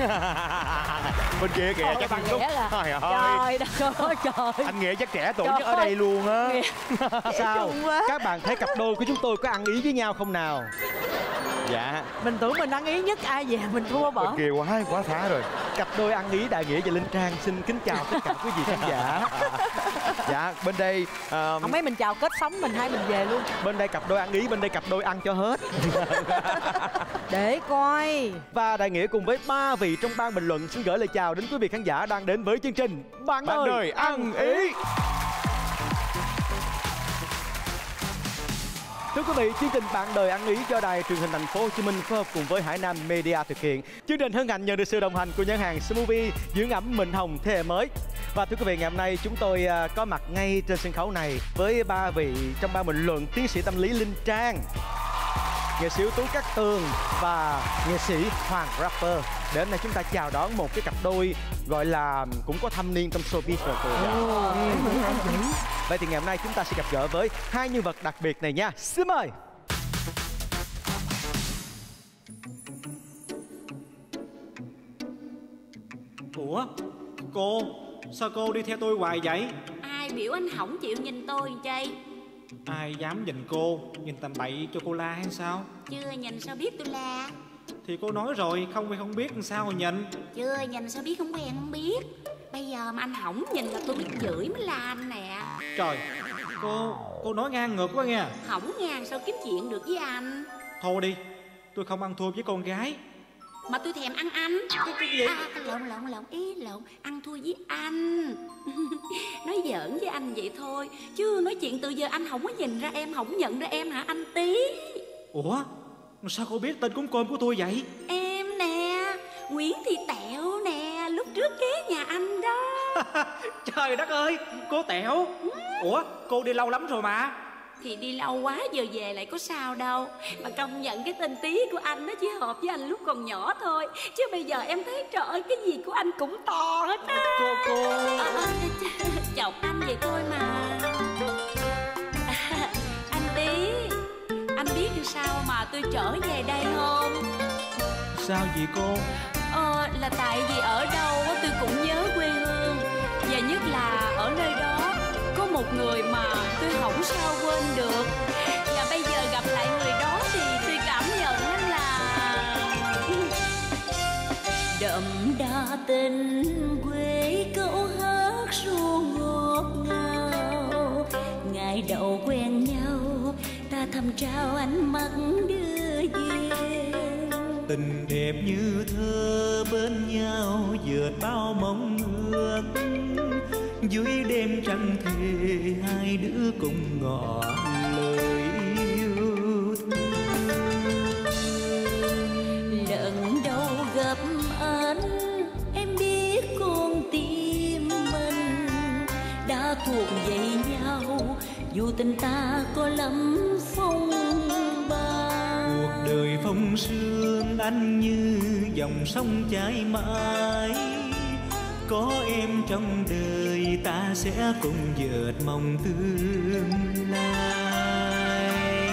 Bên kia kìa chắc bạn Túc. Nghĩa là Trời ơi. trời đất ơi trời. Anh Nghĩa chắc trẻ tuổi Trời nhất ở đây luôn á. Sao? Các bạn thấy cặp đôi của chúng tôi có ăn ý với nhau không nào? Dạ. Mình tưởng mình ăn ý nhất ai về mình thua bỏ. Bên kia quá phá rồi. Cặp đôi ăn ý Đại Nghĩa và Linh Trang xin kính chào tất cả quý vị khán giả. Dạ, bên đây Không mấy mình chào kết sống mình hay mình về luôn. Bên đây cặp đôi ăn ý, bên đây cặp đôi ăn cho hết. Để coi. Và Đại Nghĩa cùng với 3 vị trong ban bình luận xin gửi lời chào đến quý vị khán giả đang đến với chương trình Bạn đời ăn ý. Thưa quý vị, chương trình Bạn đời ăn ý do Đài Truyền hình Thành phố Hồ Chí Minh phối hợp cùng với Hải Nam Media thực hiện. Chương trình hân hạnh nhận được sự đồng hành của nhãn hàng Smoothie dưỡng ẩm Mịn Hồng thế hệ mới. Và thưa quý vị, ngày hôm nay chúng tôi có mặt ngay trên sân khấu này với 3 vị trong ban bình luận: tiến sĩ tâm lý Linh Trang, nghệ sĩ ưu tú Cát Tường và nghệ sĩ Hoàng Rapper. Để hôm nay chúng ta chào đón một cái cặp đôi gọi là cũng có thâm niên trong showbiz rồi cô. Vậy thì ngày hôm nay chúng ta sẽ gặp gỡ với hai nhân vật đặc biệt này nha. Xin mời. Ủa? Cô? Sao cô đi theo tôi hoài vậy? Ai biểu anh không chịu nhìn tôi chay? Ai dám nhìn cô? Nhìn tầm bậy cho cô la hay sao? Chưa nhìn sao biết tôi la? Thì cô nói rồi, không quen không biết làm sao mà nhìn. Chưa nhìn sao biết không quen không biết? Bây giờ mà anh không nhìn là tôi biết chửi mới la anh nè. Trời, cô nói ngang ngược quá nha. Không ngang sao kiếm chuyện được với anh? Thôi đi, tôi không ăn thua với con gái. Mà tôi thèm ăn anh. Cái gì? Lộn, ăn thua với anh. Nói giỡn với anh vậy thôi, chứ nói chuyện từ giờ anh không có nhìn ra em, không nhận ra em hả anh Tí? Ủa? Sao cô biết tên cúng cơm của tôi vậy? Em nè, Nguyễn Thị Tẹo nè, lúc trước kế nhà anh đó. Trời đất ơi, cô Tẹo. Ủa, cô đi lâu lắm rồi mà. Thì đi lâu quá giờ về lại có sao đâu. Mà công nhận cái tên Tí của anh nó chỉ hợp với anh lúc còn nhỏ thôi. Chứ bây giờ em thấy trời ơi cái gì của anh cũng to hết á. Cô chọc anh vậy thôi mà. Anh Tí, anh biết sao mà tôi trở về đây không? Sao vậy cô? Là tại vì ở đâu tôi cũng nhớ quê hương. Và nhất là ở nơi đó có một người mà tôi không sao quên được. Và bây giờ gặp lại người đó thì tôi cảm nhận là đậm đà tình quê, câu hát ru ngọt ngào. Ngày đầu quen nhau ta thầm trao ánh mắt đưa duyên. Tình đẹp như thơ bên nhau vượt bao mong ước. Dưới đêm trăng thề hai đứa cùng ngỏ lời yêu thương. Lần đầu gặp anh em biết con tim mình đã thuộc về nhau, dù tình ta có lắm phong ba. Cuộc đời phong sương anh như dòng sông chảy mãi. Có em trong đời ta sẽ cùng vợt mong tương lai.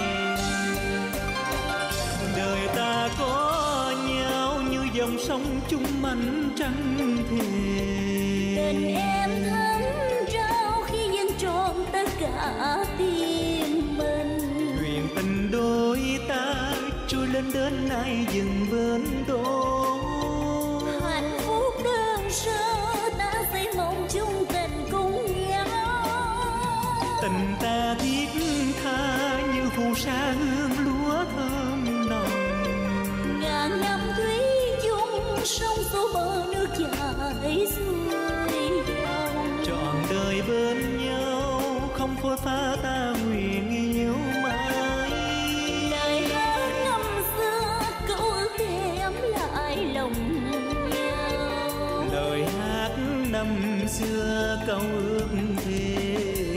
Đời ta có nhau như dòng sông chung mảnh trăng thề. Tình em thắm trao khi dâng trọn tất cả tim mình. Nguyện tình đôi ta trôi lên đến nay dừng bên đó. Hạnh phúc đơn sơ ta xây mộng chung tình cùng nhau. Tình ta thiết tha như phù sa hương lúa thơm nồng. Ngàn năm thủy chung sông số bờ nước chảy xuôi dòng. Trọn đời bên nhau không phôi pha ta nguyện yêu mãi. Lời hát năm xưa câu ước em lại lòng nhau. Lời hát năm xưa câu ước thề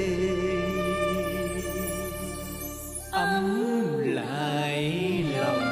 ấm lại lòng.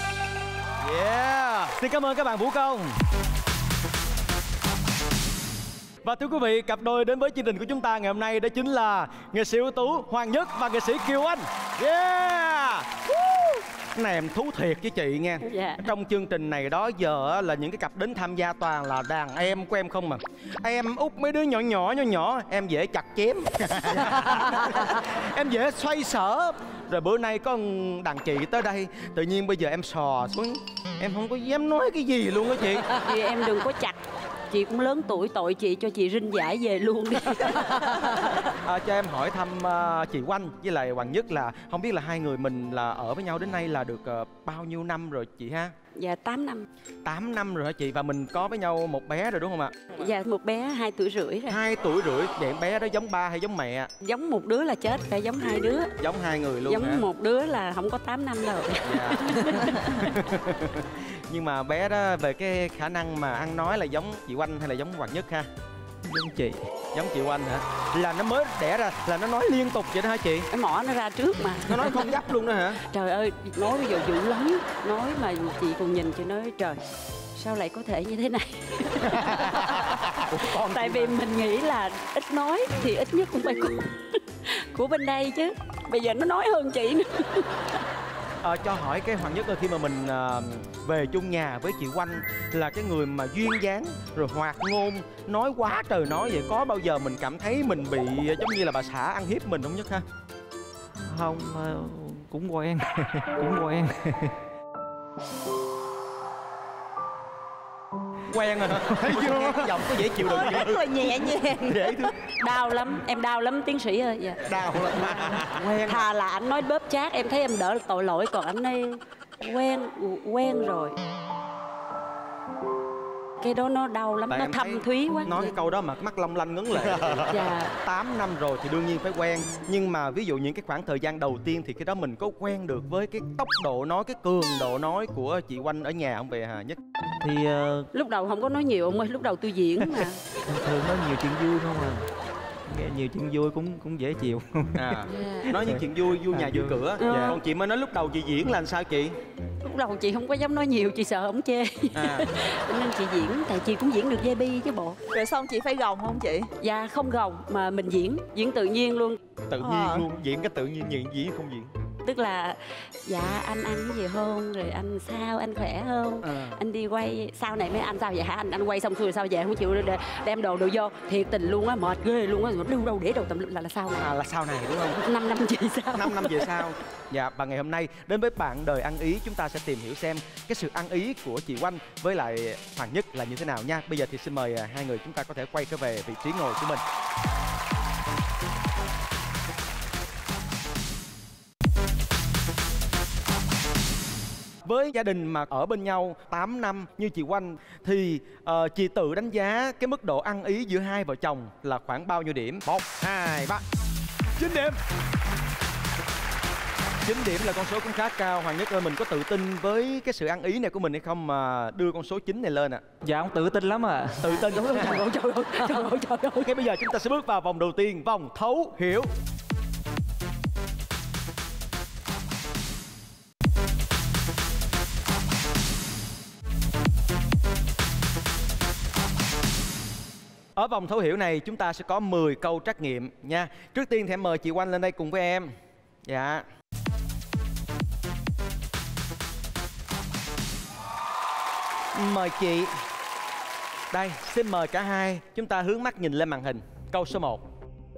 Xin cảm ơn các bạn vũ công. Và thưa quý vị, cặp đôi đến với chương trình của chúng ta ngày hôm nay đó chính là nghệ sĩ ưu tú Hoàng Nhất và nghệ sĩ Kiều Anh. Yeah! Cái này em thú thiệt với chị nha. Dạ. Trong chương trình này đó giờ là những cái cặp đến tham gia toàn là đàn em của em không mà. Em út mấy đứa nhỏ em dễ chặt chém. Em dễ xoay sở. Rồi bữa nay có đàn chị tới đây, tự nhiên bây giờ em sò xuống, em không có dám nói cái gì luôn á chị. Vì em đừng có chặt. Chị cũng lớn tuổi, tội chị, cho chị rinh giải về luôn đi. Cho em hỏi thăm chị Oanh với lại Hoàng Nhất là không biết là hai người mình là ở với nhau đến nay là được bao nhiêu năm rồi chị ha? Dạ 8 năm. 8 năm rồi hả chị? Và mình có với nhau một bé rồi đúng không ạ? Dạ một bé 2 tuổi rưỡi rồi. 2 tuổi rưỡi. Vậy bé đó giống ba hay giống mẹ? Giống một đứa là chết, phải giống hai đứa. Giống hai người luôn Giống hả? một đứa là không có 8 năm đâu. Dạ. Nhưng mà bé đó về cái khả năng mà ăn nói là giống chị Oanh hay là giống Hoàng Nhất ha? Giống chị. Giống chị Oanh hả? Là nó mới đẻ ra là nó nói liên tục vậy đó hả chị? Cái mỏ nó ra trước mà. Nó nói không gấp luôn đó hả? Trời ơi, nói bây giờ dữ lắm. Nói mà chị còn nhìn chị nói trời, sao lại có thể như thế này? Tại vì mình nghĩ là ít nói thì ít nhất cũng phải của bên đây chứ. Bây giờ nó nói hơn chị nữa. Cho hỏi cái Hoàng Nhất ơi, khi mà mình về chung nhà với chị Oanh là cái người mà duyên dáng rồi hoạt ngôn, nói quá trời nói vậy, có bao giờ mình cảm thấy mình bị giống như là bà xã ăn hiếp mình không Nhất ha? Không, cũng quen. Cũng quen. Quen rồi hả? Thấy chưa? Giọng có dễ chịu được Rất là nhẹ nhàng. dễ thương. Đau lắm, em đau lắm tiến sĩ ơi. Dạ. Đau lắm. Quen. Thà là anh nói bóp chát em thấy em đỡ tội lỗi, còn anh ấy quen rồi. Cái đó nó đau lắm, Tại nó em thâm thấy thúy quá. Nói cái câu đó mà mắt long lanh ngấn lệ. Dạ. 8 năm rồi thì đương nhiên phải quen. Nhưng mà ví dụ những cái khoảng thời gian đầu tiên thì cái đó mình có quen được với cái tốc độ nói, cái cường độ nói của chị Oanh ở nhà không về hả Nhất? Thì Lúc đầu không có nói nhiều ông ơi, lúc đầu tôi diễn mà. thường nói nhiều chuyện vui không à. Nghe nhiều chuyện vui cũng dễ chịu. Dạ. Nói những chuyện vui nhà vui cửa. Dạ. Còn chị mới nói lúc đầu chị diễn là làm sao chị? Lúc đầu chị không có dám nói nhiều, chị sợ ổng chê. Nên chị diễn, tại chị cũng diễn được JB chứ bộ. Rồi xong chị phải gồng không chị? Dạ không gồng mà mình diễn tự nhiên luôn. Tự nhiên luôn, diễn cái tự nhiên diễn không diễn. Tức là dạ anh ăn cái gì không, rồi anh sao, anh khỏe không, anh đi quay sau này mấy anh sao vậy hả, anh quay xong xuôi sao về không chịu đem đồ vô, thiệt tình luôn á, mệt ghê luôn á, đâu để đồ tùm lum là sao này. Là sau này đúng không? 5 năm về sau. 5 năm về sau. Dạ, và ngày hôm nay đến với bạn đời ăn ý, chúng ta sẽ tìm hiểu xem cái sự ăn ý của chị Oanh với lại Hoàng Nhất là như thế nào nha. Bây giờ thì xin mời hai người chúng ta có thể quay trở về vị trí ngồi của mình. Với gia đình mà ở bên nhau 8 năm như chị Oanh thì chị tự đánh giá cái mức độ ăn ý giữa hai vợ chồng là khoảng bao nhiêu điểm? 1, 2, 3. 9 điểm. 9 điểm là con số cũng khá cao. Hoàng Nhất ơi, mình có tự tin với cái sự ăn ý này của mình hay không mà đưa con số 9 này lên ạ? Dạ không tự tin lắm à. Tự tin đúng không? Trời ơi. Ngay bây giờ chúng ta sẽ bước vào vòng đầu tiên, vòng thấu hiểu. Ở vòng thấu hiểu này chúng ta sẽ có 10 câu trắc nghiệm nha. Trước tiên thì em mời chị Oanh lên đây cùng với em. Dạ. Mời chị. Đây, xin mời cả hai chúng ta hướng mắt nhìn lên màn hình. Câu số 1.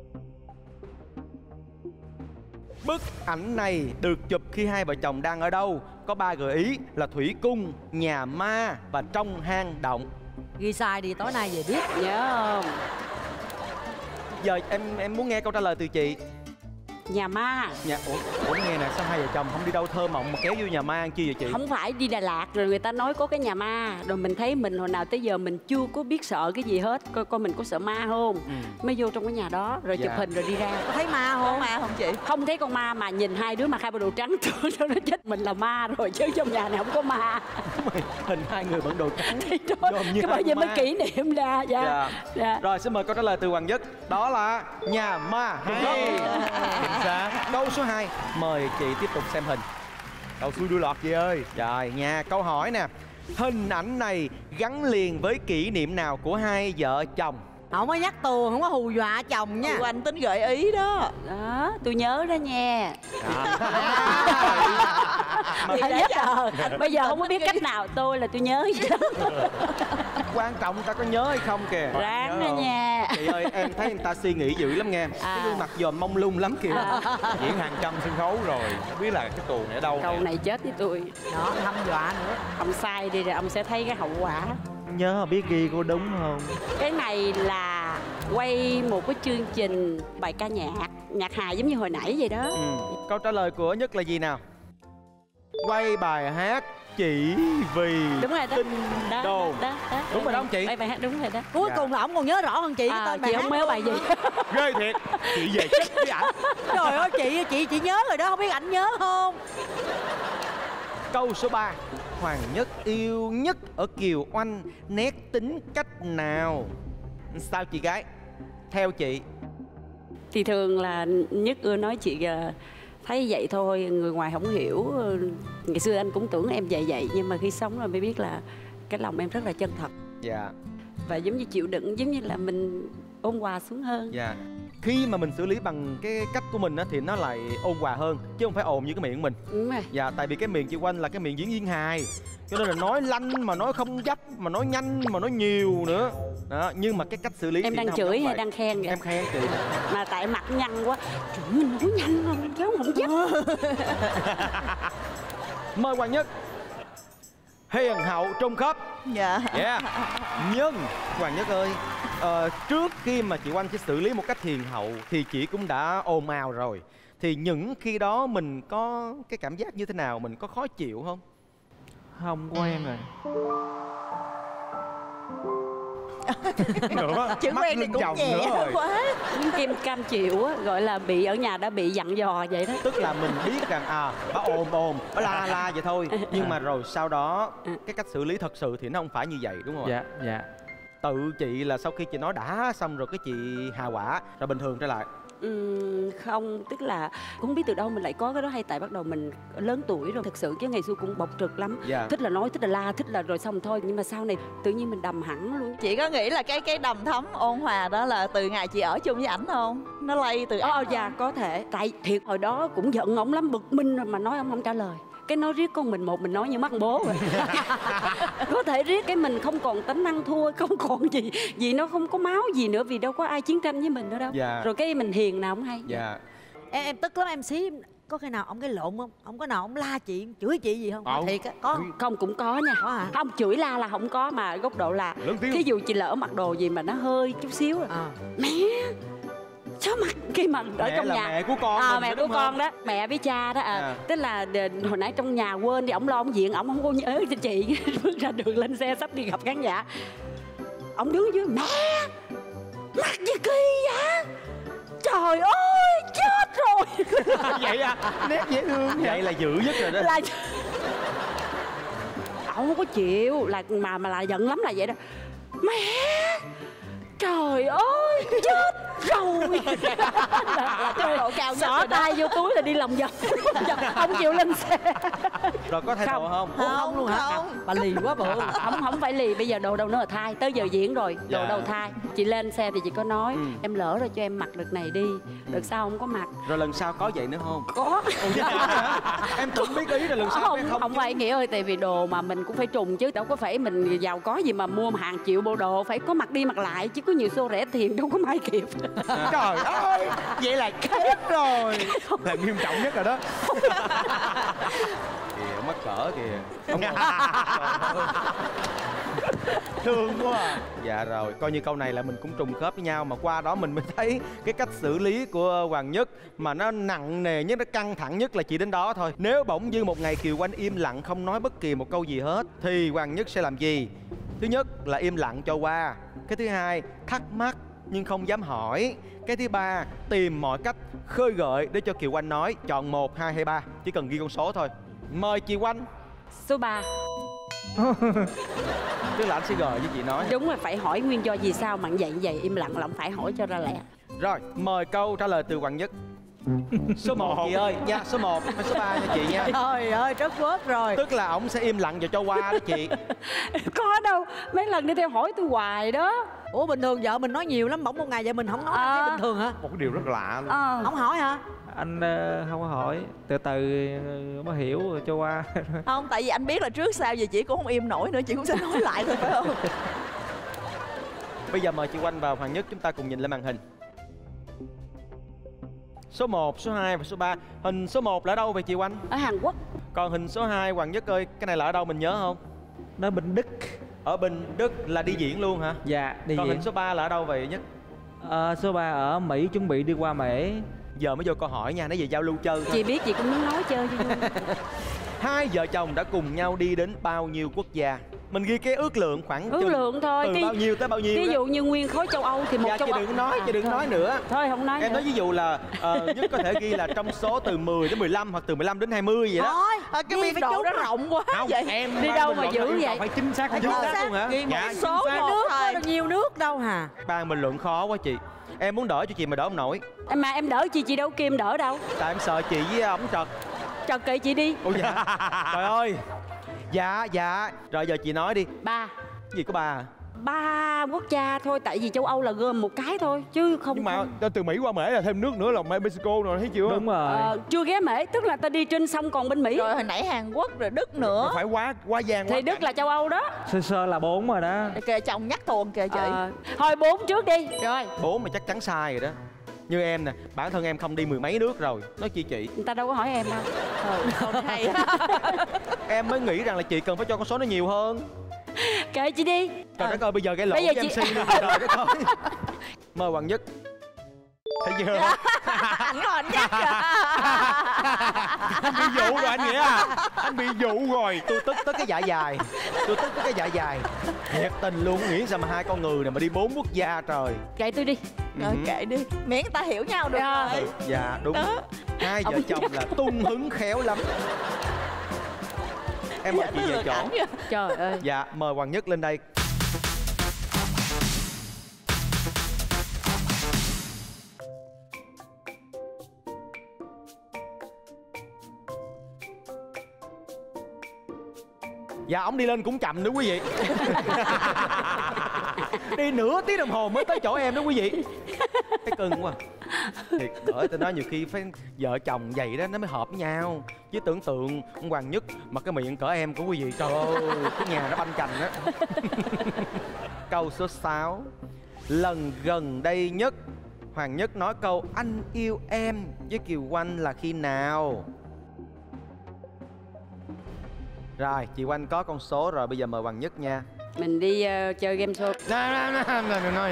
Bức ảnh này được chụp khi hai vợ chồng đang ở đâu? Có 3 gợi ý là thủy cung, nhà ma và trong hang động. Ghi sai đi, tối nay về biết. Nhớ không? Giờ em muốn nghe câu trả lời từ chị. Nhà ma. Ủa nghe nè, sao hai vợ chồng không đi đâu thơ mộng mà kéo vô nhà ma ăn chi vậy chị? Không phải đi Đà Lạt rồi người ta nói có cái nhà ma, rồi mình thấy mình hồi nào tới giờ mình chưa có biết sợ cái gì hết, coi mình có sợ ma không. Mới vô trong cái nhà đó rồi chụp hình rồi đi ra. Có thấy ma không? Có ma không chị? Không thấy con ma mà nhìn hai đứa mặc hai bộ đồ trắng tôi nó chết mình là ma rồi, chứ trong nhà này không có ma. Hình hai người bận đồ trắng. Thì đó, cái bao giờ mới kỷ niệm ra. Dạ. Rồi xin mời câu trả lời từ Hoàng Nhất. Đó là nhà ma. Hay. Câu số 2. Mời chị tiếp tục xem hình. Đầu xuôi đuôi lọt chị ơi. Rồi nha, câu hỏi nè. Hình ảnh này gắn liền với kỷ niệm nào của hai vợ chồng? Không có nhắc tuồng, không có hù dọa chồng nha. Anh tính gợi ý đó. Đó, tôi nhớ đó nha. Thì để Bây giờ không có biết cách nào, tôi là tôi nhớ chứ. Quan trọng ta có nhớ hay không kìa. Ráng đó nha. Chị ơi, em thấy người ta suy nghĩ dữ lắm nghe. Cái gương mặt dòm mông lung lắm kìa. Diễn hàng trăm sân khấu rồi, không biết là cái tuồng này ở đâu. Câu này chết với tôi. đó, hăm dọa nữa. Ông sai đi rồi ông sẽ thấy cái hậu quả. Nhớ biết ghi có đúng không? Cái này là quay một cái chương trình bài ca nhạc hài giống như hồi nãy vậy đó. Câu trả lời của Nhất là gì nào? Quay bài hát chỉ vì Đúng rồi đó. tin Đó, đồn. đó. Đúng rồi đó không chị? Bài hát đúng rồi đó. Cuối Dạ. cùng là ổng còn nhớ rõ hơn chị cái tên bài Chị hát không nhớ bài gì. Ghê thiệt. Chị về chết với ảnh. Trời ơi chị nhớ rồi đó, không biết ảnh nhớ không? Câu số 3. Hoàng Nhất yêu nhất ở Kiều Oanh nét tính cách nào? Sao chị gái? Theo chị. Thì thường là Nhất ưa nói chị thấy vậy thôi, người ngoài không hiểu. Ngày xưa anh cũng tưởng em vậy nhưng mà khi sống rồi mới biết là cái lòng em rất là chân thật. Dạ. Và giống như chịu đựng, giống như là mình ôn hòa xuống hơn. Dạ. Khi mà mình xử lý bằng cái cách của mình á, thì nó lại ôn hòa hơn chứ không phải ồn như cái miệng của mình. Đúng rồi. Dạ, tại vì cái miệng chị Oanh là cái miệng diễn viên hài, cho nên là nói lanh mà nói không dấp, mà nói nhanh mà nói nhiều nữa đó. Nhưng mà cái cách xử lý Em thì đang nó không chửi giống hay vậy. đang khen vậy? Em khen chị. Mà tại mặt nhăn quá. Trời ơi, mình nói nhanh mà mình kéo không dấp. Mời Hoàng Nhất. Hiền hậu trung khớp. Dạ. Yeah. Nhưng Hoàng Nhất ơi, trước khi mà chị Oanh sẽ xử lý một cách hiền hậu thì chị cũng đã ồn ào rồi. Thì những khi đó mình có cái cảm giác như thế nào? Mình có khó chịu không? Không quen rồi. Nữa. Chữ Mắt quen thì lưng cũng chồng nhẹ nữa rồi. quá. Kim cam chịu á, gọi là bị ở nhà đã bị dặn dò vậy đó. Tức là mình biết rằng bà ồn bà la vậy thôi. Nhưng mà rồi sau đó cái cách xử lý thật sự thì nó không phải như vậy, đúng không ạ? Dạ, dạ. Tự chị là sau khi chị nói đã xong rồi cái chị hà quả rồi bình thường trở lại. Không, tức là cũng không biết từ đâu mình lại có cái đó, hay tại bắt đầu mình lớn tuổi rồi thực sự, chứ ngày xưa cũng bộc trực lắm. Dạ. Thích là nói, thích là la, thích là rồi xong thôi. Nhưng mà sau này tự nhiên mình đầm hẳn luôn. Chị có nghĩ là cái đầm thấm ôn hòa đó là từ ngày chị ở chung với ảnh không? Nó lây từ ảnh không? Dạ có thể. Tại thiệt hồi đó cũng giận ổng lắm, bực mình rồi mà nói ông không trả lời. Cái nói riết con mình một mình nói như mắt bố rồi. Có thể riết cái mình không còn tính năng thua, không còn gì, vì nó không có máu gì nữa, vì đâu có ai chiến tranh với mình nữa đâu. Dạ. Rồi cái mình hiền nào không hay. Dạ. Em tức lắm em xí. Có khi nào ông cái lộn không? Ông có nào ông la chị, chửi chị gì không? Không. Thiệt á, có. Không, cũng có nha. Có hả? Không, chửi la là không có, mà góc độ là Lớn tiếng. thí dụ chị lỡ mặc đồ gì mà nó hơi chút xíu rồi. Mẹ sao mặc cái mặt ở Mẹ trong là nhà. mẹ của con mình Mẹ đó, của đúng con không? đó, mẹ với cha đó. À. Tức là hồi nãy trong nhà quên đi, ổng lo ổng diện, ổng không có nhớ cho chị. Bước ra đường lên xe sắp đi gặp khán giả, ổng đứng dưới, mẹ mặc gì kỳ vậy, trời ơi chết rồi. Vậy à? Nét dễ thương vậy là dữ nhất rồi đó. Là ổng không có chịu, là mà là giận lắm là vậy đó. Mẹ trời ơi chết rồi. Là độ cao nhất xỏ rồi đó. tay vô túi là đi lòng vòng. Không chịu lên xe. Rồi có thay đồ không? Không luôn hả? Bà lì quá bự. Không phải lì, bây giờ đồ đâu nữa là thay, tới giờ diễn rồi, đồ Dạ. đâu thay. Chị lên xe thì chị có nói em lỡ rồi cho em mặc đợt này đi, đợt sau không có mặc. Rồi lần sau có vậy nữa không? Có. Em tưởng biết ý rồi lần sau em Không phải Nghĩa ơi, tại vì đồ mà mình cũng phải trùng chứ, đâu có phải mình giàu có gì mà mua hàng triệu bộ đồ, phải có mặc đi mặc lại chứ, có nhiều xô rẻ tiền đâu có mai kịp. Trời ơi, vậy là chết rồi. Là nghiêm trọng nhất rồi đó. Kìa mắc cỡ kìa. Thương quá à. Dạ rồi, coi như câu này là mình cũng trùng khớp với nhau. Mà qua đó mình mới thấy cái cách xử lý của Hoàng Nhất mà nó nặng nề nhất, nó căng thẳng nhất là chỉ đến đó thôi. Nếu bỗng dưng một ngày Kiều Oanh im lặng không nói bất kỳ một câu gì hết thì Hoàng Nhất sẽ làm gì? Thứ nhất là im lặng cho qua. Cái thứ hai, thắc mắc nhưng không dám hỏi. Cái thứ ba, tìm mọi cách khơi gợi để cho Kiều Oanh nói. Chọn 1, 2 hay 3, chỉ cần ghi con số thôi. Mời chị Oanh. Số 3. Tức là anh sẽ gợi với chị nói. Đúng rồi, phải hỏi nguyên do vì sao mà vậy im lặng là không phải hỏi cho ra lẽ. Rồi, mời câu trả lời từ Hoàng Nhất. Số 1 chị ơi nha, số 1 hay số 3 nha chị nha. Trời ơi, trớt quớt rồi. Tức là ổng sẽ im lặng và cho qua đó chị. Có đâu, mấy lần đi theo hỏi tôi hoài đó. Ủa bình thường vợ mình nói nhiều lắm, bỗng một ngày vợ mình không nói, anh thấy bình thường hả? Một cái điều rất lạ luôn. Không hỏi hả? Anh không có hỏi, từ từ mới hiểu rồi cho qua. Không, tại vì anh biết là trước sau gì chị cũng không im nổi nữa, chị cũng sẽ nói lại thôi phải không? Bây giờ mời chị Oanh và Hoàng Nhất chúng ta cùng nhìn lên màn hình. Số 1, số 2 và số 3. Hình số 1 là ở đâu vậy chị Oanh? Ở Hàn Quốc. Còn hình số 2 Hoàng Nhất ơi, cái này là ở đâu mình nhớ không? Nó Bình Đức. Ở Bình Đức là đi diễn luôn hả? Dạ, đi Còn diễn. hình số 3 là ở đâu vậy Nhất? Số 3 ở Mỹ, chuẩn bị đi qua Mễ. Giờ mới vô câu hỏi nha, nãy giờ giao lưu chơi thôi. Chị biết chị cũng muốn nói chơi cho vui. Hai vợ chồng đã cùng nhau đi đến bao nhiêu quốc gia? Mình ghi cái ước lượng khoảng Ước lượng thôi. từ bao nhiêu tới bao nhiêu Ví đó. dụ như nguyên khối châu Âu thì một Dạ châu chị Âu. đừng nói, chị đừng thôi. nói nữa. Thôi không nói Em nữa. nói ví dụ là Nhất có thể ghi là trong số từ 10 đến 15 hoặc từ 15 đến 20 vậy đó. Thôi, cái biên độ nó rộng quá. Không, vậy em Đi đâu mà dữ vậy? phải chính xác. Chính xác luôn hả? Ghi một Dạ, số chính xác. một Nước thôi. có nhiều nước đâu hả? Ban bình luận khó quá chị. Em muốn đỡ cho chị mà đỡ không nổi. Mà em đỡ chị đâu kim đỡ đâu. Tại em sợ chị với ổng trật. Trật kệ chị đi. Ủa dạ. Trời ơi. Dạ. Rồi giờ chị nói đi. 3 Gì có 3 à? 3 quốc gia thôi, tại vì châu Âu là gồm một cái thôi chứ không. Nhưng mà từ Mỹ qua Mễ là thêm nước nữa là Mexico rồi, thấy chưa? Đúng rồi. Chưa ghé Mễ, tức là ta đi trên sông còn bên Mỹ. Rồi hồi nãy Hàn Quốc rồi Đức nữa. Phải quá vàng Thì quá. Đức là châu Âu đó. Sơ là 4 rồi đó. Kìa chồng nhắc tuồng kìa chị. Thôi 4 trước đi. Rồi 4 mà chắc chắn sai rồi đó. Như em nè, bản thân em không đi mười mấy nước rồi. Nói chi chị. người ta đâu có hỏi em đâu. Câu hay. Em mới nghĩ rằng là chị cần phải cho con số nó nhiều hơn. Kệ chị đi. Trời đất ơi, bây giờ cái lỗ Bây giờ với chị- MC luôn. Trời đất ơi. Mời Hoàng Nhất. Thấy chưa? Anh còn nhắc kìa. Anh bị dụ rồi anh Nghĩa à. Anh bị dụ rồi. Tôi tức tới cái dạ dày. Tôi tức tới cái dạ dày. Thiệt tình luôn, nghĩ sao mà hai con người này mà đi 4 quốc gia trời. Kệ tôi đi. Rồi kệ đi, miễn ta hiểu nhau được Dạ. rồi. Dạ đúng. Đó. Hai vợ chồng là tung hứng khéo lắm. Em mời chị về chỗ. Trời ơi. Dạ, mời Hoàng Nhất lên đây. Dạ, ông đi lên cũng chậm nữa quý vị. Đi nửa tiếng đồng hồ mới tới chỗ em đó quý vị. Thấy cưng quá. Thiệt, bởi tôi nói nhiều khi phải vợ chồng vậy đó nó mới hợp với nhau. Chứ tưởng tượng ông Hoàng Nhất mà cái miệng cỡ em của quý vị, trời ơi, cái nhà nó banh chành á. Câu số 6. Lần gần đây nhất Hoàng Nhất nói câu anh yêu em với Kiều Oanh là khi nào? Rồi, chị Oanh có con số rồi, bây giờ mời Hoàng Nhất nha. Mình đi chơi game show. Nói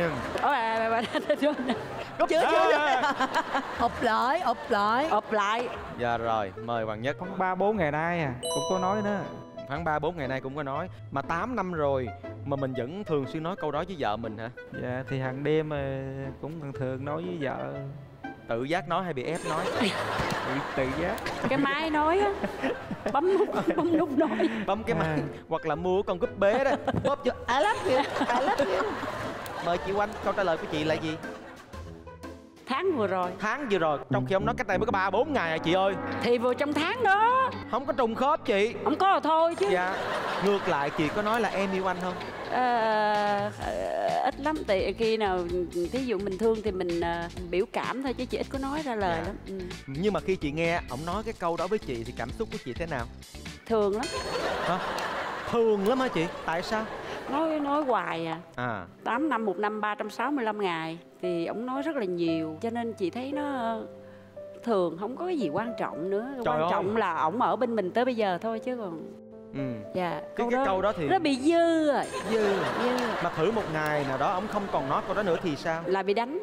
Chưa. Ụp lại. Ụp lại. Dạ rồi, mời Hoàng Nhất. Khoảng 3-4 ngày nay à, cũng có nói nữa. Khoảng 3-4 ngày nay cũng có nói. Mà 8 năm rồi mà mình vẫn thường xuyên nói câu đó với vợ mình hả? Dạ thì hàng đêm cũng thường nói với vợ. Tự giác nói hay bị ép nói? Tự giác. Cái máy nói á. Bấm nút nói. Bấm cái máy. Hoặc là mua con cúp bế đó, bóp cho I love you. Mời chị Oanh, câu trả lời của chị là gì? Tháng vừa rồi. Tháng vừa rồi, trong khi ông nói cách đây mới có 3-4 ngày à chị ơi. Thì vừa trong tháng đó. Không có trùng khớp chị. Không có là thôi chứ. Dạ. Ngược lại chị có nói là em yêu anh không? Ít lắm, tại khi nào thí dụ mình thương thì mình biểu cảm thôi chứ chị ít có nói ra lời lắm. Nhưng mà khi chị nghe ổng nói cái câu đó với chị thì cảm xúc của chị thế nào? Thường lắm. Hả? Thường lắm hả chị? Tại sao? Nói hoài à. 8 năm, 1 năm 365 ngày thì ổng nói rất là nhiều, cho nên chị thấy nó thường, không có cái gì quan trọng nữa. Trời Quan trọng ơi. là ổng ở bên mình tới bây giờ thôi chứ còn. Dạ. Cái câu đó thì nó bị dư rồi. dư. Mà thử một ngày nào đó ổng không còn nói câu đó nữa thì sao? Là bị đánh.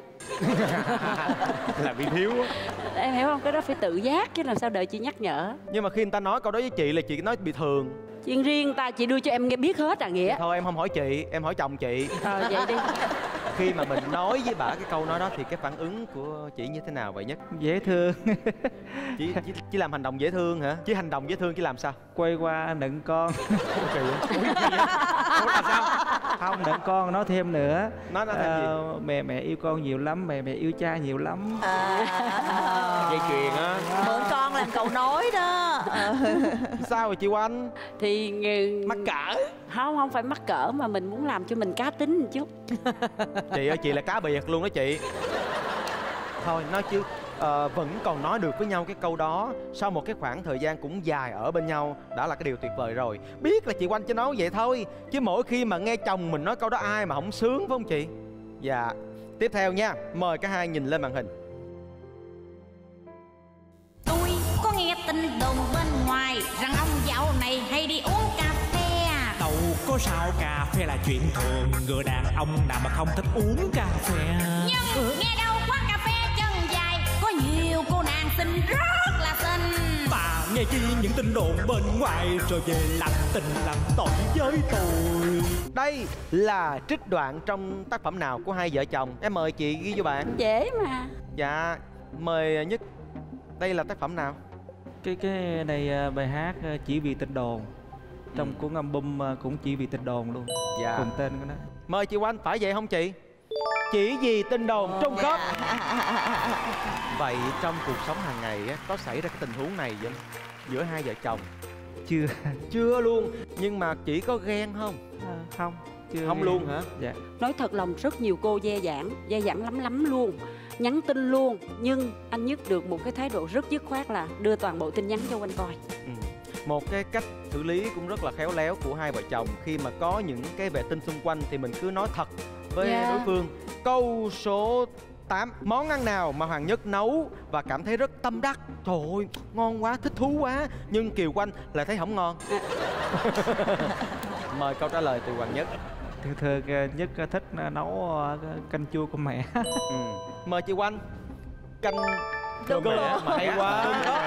là bị thiếu á. Em hiểu không? Cái đó phải tự giác chứ làm sao đợi chị nhắc nhở. Nhưng mà khi người ta nói câu đó với chị là chị nói bị thường. Chuyện riêng ta chị đưa cho em nghe biết hết à Nghĩa. Thôi em không hỏi chị, em hỏi chồng chị. Rồi vậy đi. Khi mà mình nói với bà cái câu nói đó thì cái phản ứng của chị như thế nào vậy Nhất? Dễ thương. Chỉ làm hành động dễ thương hả? Chỉ hành động dễ thương chứ làm sao? Quay qua nựng con. Ủa là sao? Không, đừng con nói thêm nữa. Nói thêm gì? Mẹ yêu con nhiều lắm, mẹ yêu cha nhiều lắm. Dây chuyền á. Mượn con làm cầu nối đó. Sao rồi chị Oanh? Thì Mắc cỡ. không phải mắc cỡ mà mình muốn làm cho mình cá tính một chút. Chị ơi, chị là cá biệt luôn đó chị. Thôi nói chứ vẫn còn nói được với nhau cái câu đó sau một cái khoảng thời gian cũng dài ở bên nhau, đã là cái điều tuyệt vời rồi. Biết là chị Oanh chỉ nói vậy thôi, chứ mỗi khi mà nghe chồng mình nói câu đó ai mà không sướng phải không chị? Dạ. Tiếp theo nha, mời cả hai nhìn lên màn hình. Tôi có nghe tin đồn bên ngoài rằng ông dạo này hay đi uống cà phê à. Đâu có sao, cà phê là chuyện thường, người đàn ông nào mà không thích uống cà phê. Nhưng nghe đâu quán cà phê chân dài có nhiều cô nàng xinh rất là xinh. Bà nghe chi những tin đồn bên ngoài rồi về làm tình làm tội với tôi. Đây là trích đoạn trong tác phẩm nào của hai vợ chồng? Em mời chị ghi vô bảng. Dễ mà. Dạ, mời Nhất. Đây là tác phẩm nào? Cái này bài hát Chỉ Vì Tin Đồn. Trong cuốn album cũng Chỉ Vì Tin Đồn luôn. Dạ. Cùng tên của nó. Mời chị Oanh, phải vậy không chị? Chỉ vì tin đồn trung khớp. Vậy trong cuộc sống hàng ngày á, có xảy ra cái tình huống này vậy giữa hai vợ chồng? Chưa. Chưa luôn. Nhưng mà chỉ có ghen không? Không. Chưa. Không luôn hả? Dạ. Nói thật lòng rất nhiều cô dè dẳng lắm luôn, nhắn tin luôn. Nhưng anh Nhất được một cái thái độ rất dứt khoát là đưa toàn bộ tin nhắn cho anh coi. Một cái cách xử lý cũng rất là khéo léo của hai vợ chồng. Khi mà có những cái vệ tinh xung quanh thì mình cứ nói thật với đối phương. Câu số 8. Món ăn nào mà Hoàng Nhất nấu và cảm thấy rất tâm đắc? Trời ơi, ngon quá, thích thú quá, nhưng Kiều Oanh lại thấy không ngon. Mời câu trả lời từ Hoàng Nhất. Thường Nhất thích nấu canh chua của mẹ. Mời chị Oanh. Canh Đúng mẹ luôn. mà hay quá.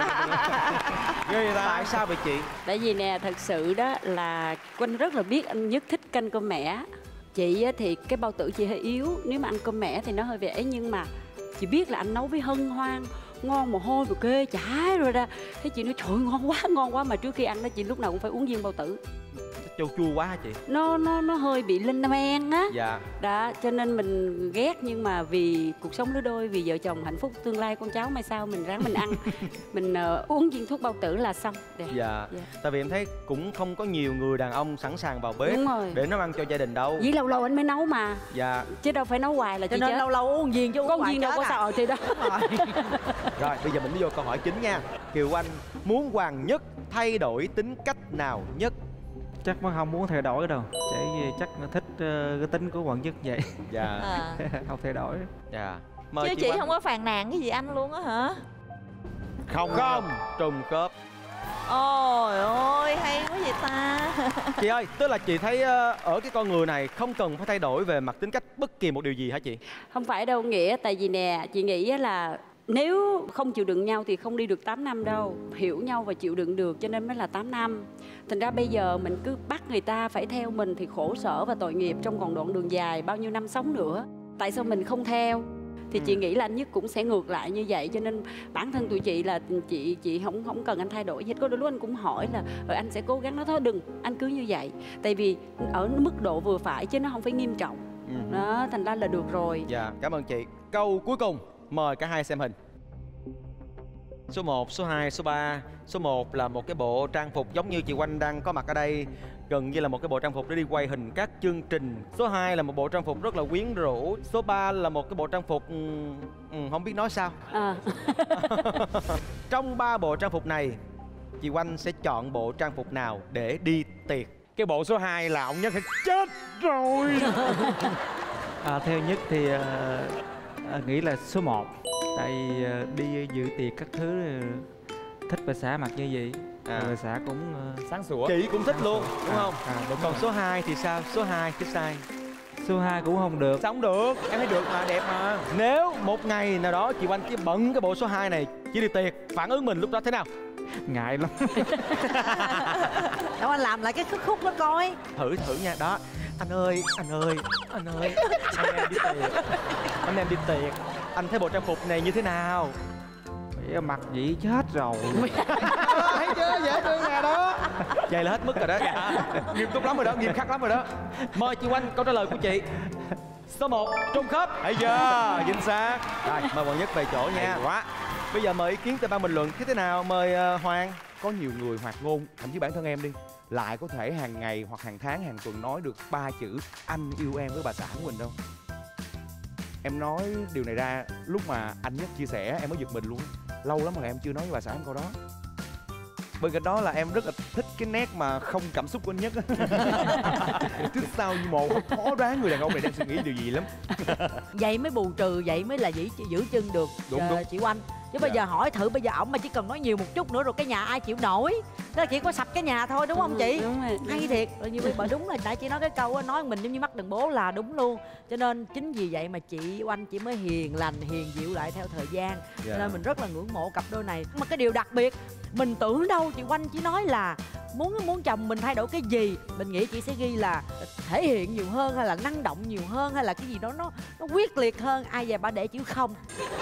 Ghê ta. Tại sao vậy chị? Tại vì nè, thật sự đó là Quanh rất là biết anh Nhất thích canh cơm mẻ. Chị á, thì cái bao tử chị hơi yếu, nếu mà ăn cơm mẻ thì nó hơi vẻ, nhưng mà chị biết là anh nấu với hân hoan, ngon mồ hôi rồi kê chải rồi ra. Thế chị nói trời ơi, ngon quá, mà trước khi ăn đó chị lúc nào cũng phải uống viên bao tử. Chua chua quá hả chị? Nó hơi bị linh men á. Dạ. Đó, cho nên mình ghét, nhưng mà vì cuộc sống lứa đôi, vì vợ chồng hạnh phúc tương lai con cháu mai sau, mình ráng mình ăn. Mình uống viên thuốc bao tử là xong. Dạ. Tại vì em thấy cũng không có nhiều người đàn ông sẵn sàng vào bếp để nấu ăn cho gia đình đâu. Vì lâu lâu anh mới nấu mà. Dạ. Chứ đâu phải nấu hoài là cho chị nên chết. lâu lâu uống viên chứ uống con hoài viên đâu có sợ thì đó. Rồi bây giờ mình đi vô câu hỏi chính nha. Kiều Oanh muốn Hoàng Nhất thay đổi tính cách nào nhất? Chắc nó không muốn thay đổi đâu. Chắc nó thích cái tính của Hoàng Nhất vậy. Dạ. Không thay đổi. Dạ. Mời chứ chị không có phàn nàn cái gì anh luôn á hả? Không. Trùng khớp. Ôi ôi, hay quá vậy ta. Chị ơi, tức là chị thấy ở cái con người này không cần phải thay đổi về mặt tính cách bất kỳ một điều gì hả chị? Không phải đâu Nghĩa, tại vì nè, chị nghĩ là nếu không chịu đựng nhau thì không đi được 8 năm đâu. Hiểu nhau và chịu đựng được cho nên mới là 8 năm. Thành ra bây giờ mình cứ bắt người ta phải theo mình thì khổ sở và tội nghiệp trong còn đoạn đường dài bao nhiêu năm sống nữa. Tại sao mình không theo? Thì chị nghĩ là anh Nhất cũng sẽ ngược lại như vậy. Cho nên bản thân tụi chị là chị không cần anh thay đổi gì hết. Có đôi lúc anh cũng hỏi là rồi anh sẽ cố gắng nói thôi đừng, anh cứ như vậy. Tại vì ở mức độ vừa phải chứ nó không phải nghiêm trọng. Đó, thành ra là được rồi. Dạ, cảm ơn chị. Câu cuối cùng, mời cả hai xem hình. Số 1, số 2, số 3. Số 1 là một cái bộ trang phục giống như chị Oanh đang có mặt ở đây, gần như là một cái bộ trang phục để đi quay hình các chương trình. Số 2 là một bộ trang phục rất là quyến rũ. Số 3 là một cái bộ trang phục không biết nói sao. Trong 3 bộ trang phục này, chị Oanh sẽ chọn bộ trang phục nào để đi tiệc? Cái bộ số 2 là ông Nhất phải chết rồi. Theo Nhất thì nghĩ là số 1. Tại đi dự tiệc các thứ thích bà xã mặc như vậy. Bà xã cũng sáng sủa. Chị cũng thích luôn, đúng không? Còn số 2 thì sao? Số 2 thích sai. Số 2 cũng không được. Sao không được? Em thấy được mà, đẹp mà. Nếu một ngày nào đó chị Oanh chỉ bận cái bộ số 2 này, chỉ đi tiệc, phản ứng mình lúc đó thế nào? Ngại lắm. Đâu anh làm lại cái khúc đó coi. Thử nha, đó. Anh ơi, anh em đi tiệc. Anh em đi tiệc. Anh thấy bộ trang phục này như thế nào? Mặc vậy chết rồi. Thấy chưa, dễ thương nè đó. Vậy là hết mức rồi đó. Nghiêm túc lắm rồi đó, nghiêm khắc lắm rồi đó. Mời chị Oanh, câu trả lời của chị. Số 1, trùng khớp. Hay chưa? Chính xác. Rồi, mời Hoàng Nhất về chỗ nha. Hay quá. Bây giờ mời ý kiến từ ban bình luận thế nào. Mời Hoàng. Có nhiều người hoạt ngôn, thậm chí bản thân em đi, lại có thể hàng ngày hoặc hàng tháng, hàng tuần nói được 3 chữ anh yêu em với bà xã của mình đâu. Em nói điều này ra lúc mà anh Nhất chia sẻ em mới giật mình luôn. Lâu lắm rồi em chưa nói với bà xã em câu đó. Bên cạnh đó là em rất là thích cái nét mà không cảm xúc của anh Nhất á. Trước sau như một, khó đoán người đàn ông này đang suy nghĩ điều gì lắm. Vậy mới bù trừ, vậy mới là giữ chân được. Đúng, đúng. Chị Oanh. Chứ bây giờ hỏi thử bây giờ ổng mà chỉ cần nói nhiều một chút nữa rồi cái nhà ai chịu nổi. Thế là chỉ có sập cái nhà thôi, đúng không chị? Đúng rồi. Hay thiệt. Rồi như vậy đúng là nãy chị nói cái câu nói mình giống như mắt đừng bố là đúng luôn. Cho nên chính vì vậy mà chị Oanh chỉ mới hiền lành, hiền dịu lại theo thời gian. Cho nên mình rất là ngưỡng mộ cặp đôi này. Mà cái điều đặc biệt mình tưởng đâu chị Oanh chỉ nói là muốn chồng mình thay đổi cái gì. Mình nghĩ chị sẽ ghi là thể hiện nhiều hơn, hay là năng động nhiều hơn, hay là cái gì đó nó quyết liệt hơn. Ai về bà để chữ không.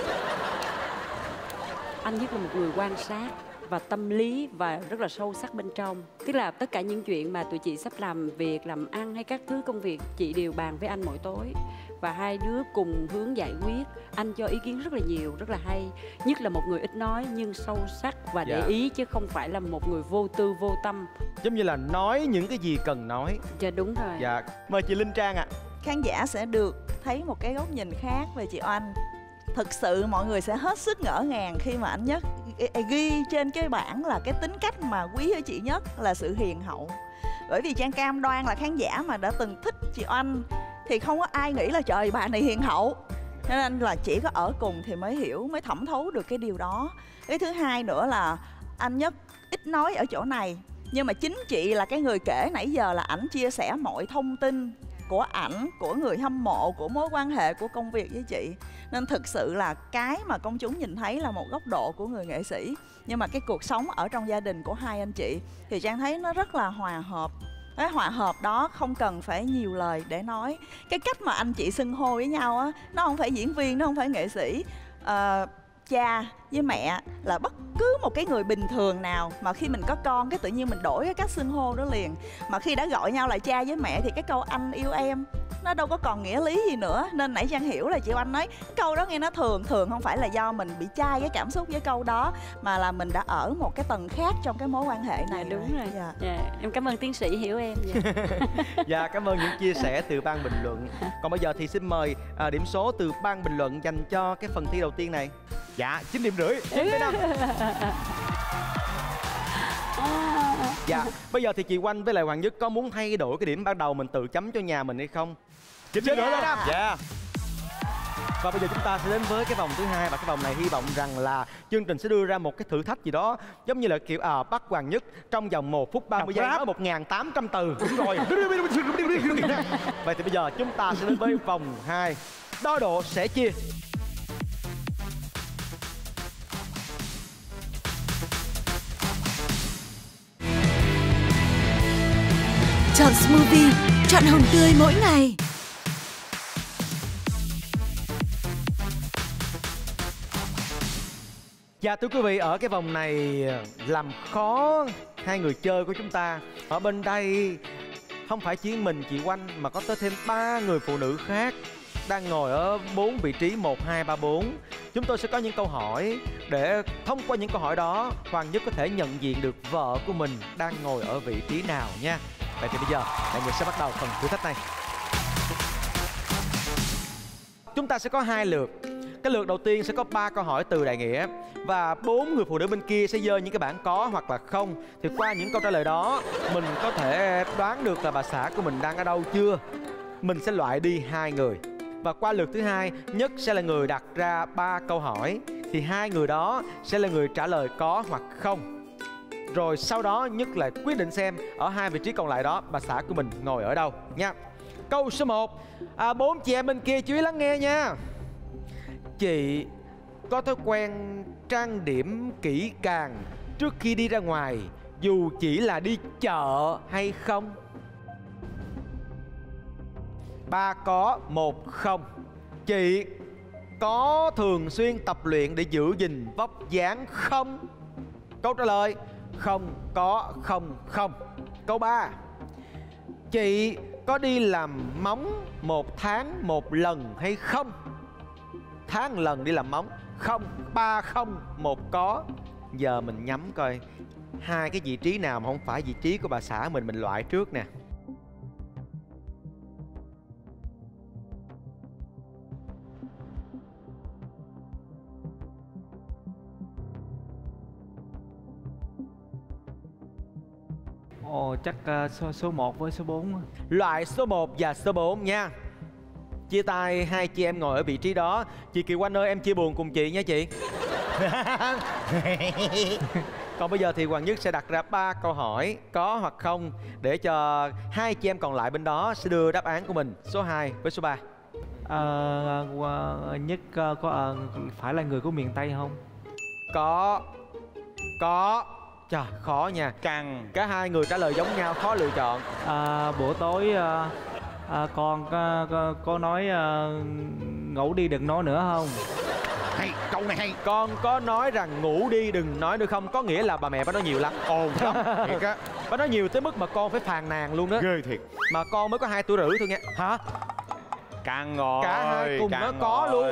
Anh Nhất là một người quan sát và tâm lý và rất là sâu sắc bên trong. Tức là tất cả những chuyện mà tụi chị sắp làm việc, làm ăn hay các thứ công việc, chị đều bàn với anh mỗi tối. Và hai đứa cùng hướng giải quyết. Anh cho ý kiến rất là nhiều, rất là hay. Nhất là một người ít nói nhưng sâu sắc và để ý, chứ không phải là một người vô tư, vô tâm. Giống như là nói những cái gì cần nói. Dạ đúng rồi. Dạ, mời chị Linh Trang ạ. Khán giả sẽ được thấy một cái góc nhìn khác về chị Oanh. Thực sự mọi người sẽ hết sức ngỡ ngàng khi mà anh Nhất ghi trên cái bảng là cái tính cách mà quý ở chị Nhất là sự hiền hậu. Bởi vì Trang cam đoan là khán giả mà đã từng thích chị Oanh thì không có ai nghĩ là trời bà này hiền hậu. Cho nên là chỉ có ở cùng thì mới hiểu, mới thẩm thấu được cái điều đó. Cái thứ hai nữa là anh Nhất ít nói ở chỗ này, nhưng mà chính chị là cái người kể nãy giờ là ảnh chia sẻ mọi thông tin của ảnh, của người hâm mộ, của mối quan hệ, của công việc với chị. Nên thực sự là cái mà công chúng nhìn thấy là một góc độ của người nghệ sĩ. Nhưng mà cái cuộc sống ở trong gia đình của hai anh chị thì Trang thấy nó rất là hòa hợp. Cái hòa hợp đó không cần phải nhiều lời để nói. Cái cách mà anh chị xưng hô với nhau á, nó không phải diễn viên, nó không phải nghệ sĩ. Cha với mẹ là bất cứ một cái người bình thường nào mà khi mình có con cái tự nhiên mình đổi cái cách xưng hô đó liền. Mà khi đã gọi nhau là cha với mẹ thì cái câu anh yêu em nó đâu có còn nghĩa lý gì nữa. Nên nãy Trang hiểu là chị Oanh nói cái câu đó nghe nó thường không phải là do mình bị chai cái cảm xúc với câu đó, mà là mình đã ở một cái tầng khác trong cái mối quan hệ này. Dạ, đúng rồi. Dạ. Dạ, em cảm ơn tiến sĩ hiểu em. Dạ. Dạ, cảm ơn những chia sẻ từ ban bình luận. Còn bây giờ thì xin mời điểm số từ ban bình luận dành cho cái phần thi đầu tiên này. Dạ, 9,5 điểm. 9,5. Dạ, bây giờ thì chị Oanh với lại Hoàng Nhất có muốn thay đổi cái điểm ban đầu mình tự chấm cho nhà mình hay không? 9,5 điểm. Dạ. Và bây giờ chúng ta sẽ đến với cái vòng thứ hai, và cái vòng này hy vọng rằng là chương trình sẽ đưa ra một cái thử thách gì đó giống như là kiểu bắt Hoàng Nhất trong vòng 1 phút 30 giây nói 1.800 từ. Đúng rồi. Vậy thì bây giờ chúng ta sẽ đến với vòng 2. Đo độ sẻ chia. Chọn Smoothie, chọn hồng tươi mỗi ngày. Dạ thưa quý vị, ở cái vòng này làm khó hai người chơi của chúng ta. Ở bên đây không phải chỉ mình chị Oanh mà có tới thêm 3 người phụ nữ khác đang ngồi ở 4 vị trí 1, 2, 3, 4. Chúng tôi sẽ có những câu hỏi để thông qua những câu hỏi đó Hoàng Nhất có thể nhận diện được vợ của mình đang ngồi ở vị trí nào nha. Vậy thì bây giờ đại nghĩa sẽ bắt đầu phần thử thách này. Chúng ta sẽ có 2 lượt. Cái lượt đầu tiên sẽ có 3 câu hỏi từ đại nghĩa và 4 người phụ nữ bên kia sẽ giơ những cái bảng có hoặc là không. Thì qua những câu trả lời đó mình có thể đoán được là bà xã của mình đang ở đâu chưa. Mình sẽ loại đi 2 người. Và qua lượt thứ hai, Nhất sẽ là người đặt ra 3 câu hỏi. Thì 2 người đó sẽ là người trả lời có hoặc không. Rồi sau đó Nhất lại quyết định xem ở 2 vị trí còn lại đó bà xã của mình ngồi ở đâu nha. Câu số 1, 4 chị em bên kia chú ý lắng nghe nha. Chị có thói quen trang điểm kỹ càng trước khi đi ra ngoài, dù chỉ là đi chợ hay không? 3 có, 1 không. Chị có thường xuyên tập luyện để giữ gìn vóc dáng không? Câu trả lời không, có, không, không. Câu 3. Chị có đi làm móng 1 tháng 1 lần hay không? Tháng lần đi làm móng. Không, 3 không, 1 có. Giờ mình nhắm coi hai cái vị trí nào mà không phải vị trí của bà xã mình loại trước nè. Ồ, chắc số 1 với số 4. Loại số 1 và số 4 nha. Chia tay hai chị em ngồi ở vị trí đó. Chị Kiều Anh ơi, em chia buồn cùng chị nha chị. Còn bây giờ thì Hoàng Nhất sẽ đặt ra 3 câu hỏi có hoặc không để cho hai chị em còn lại bên đó sẽ đưa đáp án của mình, số 2 với số 3. Nhất có phải là người của miền Tây không? Có. Trời, khó nha. Cả hai người trả lời giống nhau, khó lựa chọn. Bữa tối con có nói ngủ đi đừng nói nữa không? Hay, câu này hay. Con có nói rằng ngủ đi đừng nói nữa không? Có nghĩa là bà mẹ bà nói nhiều lắm. Ồn lắm, thiệt á. Bà nói nhiều tới mức mà con phải phàn nàn luôn đó. Ghê thiệt. Mà con mới có 2 tuổi rưỡi thôi nghe. Hả? Căng rồi. Cả hai cùng nó có luôn.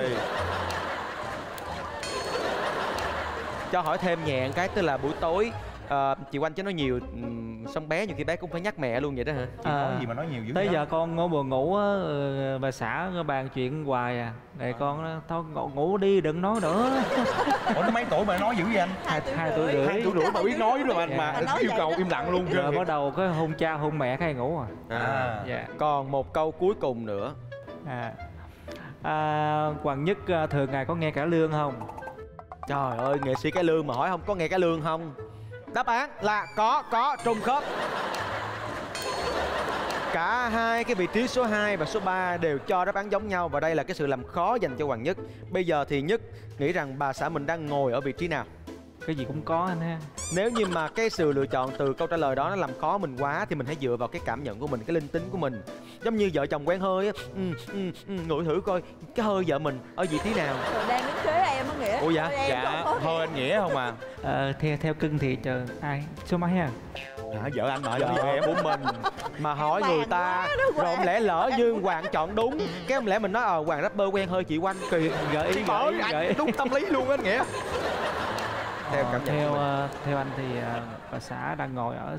Cho hỏi thêm nhẹ cái, tức là buổi tối chị Oanh chứ nói nhiều, xong bé nhiều khi bé cũng phải nhắc mẹ luôn vậy đó hả? Nói gì mà nói nhiều dữ tới vậy? Giờ con ngủ buồn ngủ á, bà xã bàn chuyện hoài à. Này con thôi ngủ đi đừng nói nữa. Ủa nó mấy tuổi mà nói dữ vậy anh? 2 tuổi rưỡi. 2 tuổi rưỡi mà biết nói rồi mà yêu cầu im lặng luôn. Rồi bắt đầu cái hôn cha hôn mẹ cái ngủ à. Dạ. Còn một câu cuối cùng nữa. Hoàng Nhất thường ngày có nghe cải lương không? Trời ơi, nghệ sĩ cải lương mà hỏi không có nghe cải lương không? Đáp án là có trùng khớp. Cả hai cái vị trí số 2 và số 3 đều cho đáp án giống nhau. Và đây là cái sự làm khó dành cho Hoàng Nhất. Bây giờ thì Nhất nghĩ rằng bà xã mình đang ngồi ở vị trí nào? Cái gì cũng có anh ha. Nếu như mà cái sự lựa chọn từ câu trả lời đó nó làm khó mình quá thì mình hãy dựa vào cái cảm nhận của mình, cái linh tính của mình. Giống như vợ chồng quen hơi á, ngửi thử coi cái hơi vợ mình ở vị trí nào. Rồi đang đứng kế em á Nghĩa. Ủa dạ? Dạ, hơi anh Nghĩa không à? Theo cưng thì chờ ai? Số mấy à? Vợ anh mà Vợ em của mình mà hỏi người ta rồi không lẽ lỡ như Hoàng chọn đúng, cái không lẽ mình nói Hoàng rapper quen hơi chị Oanh. Kỳ gợi ý anh đúng tâm lý luôn anh Nghĩa. Theo cảm nhận của mình. Theo anh thì bà xã đang ngồi ở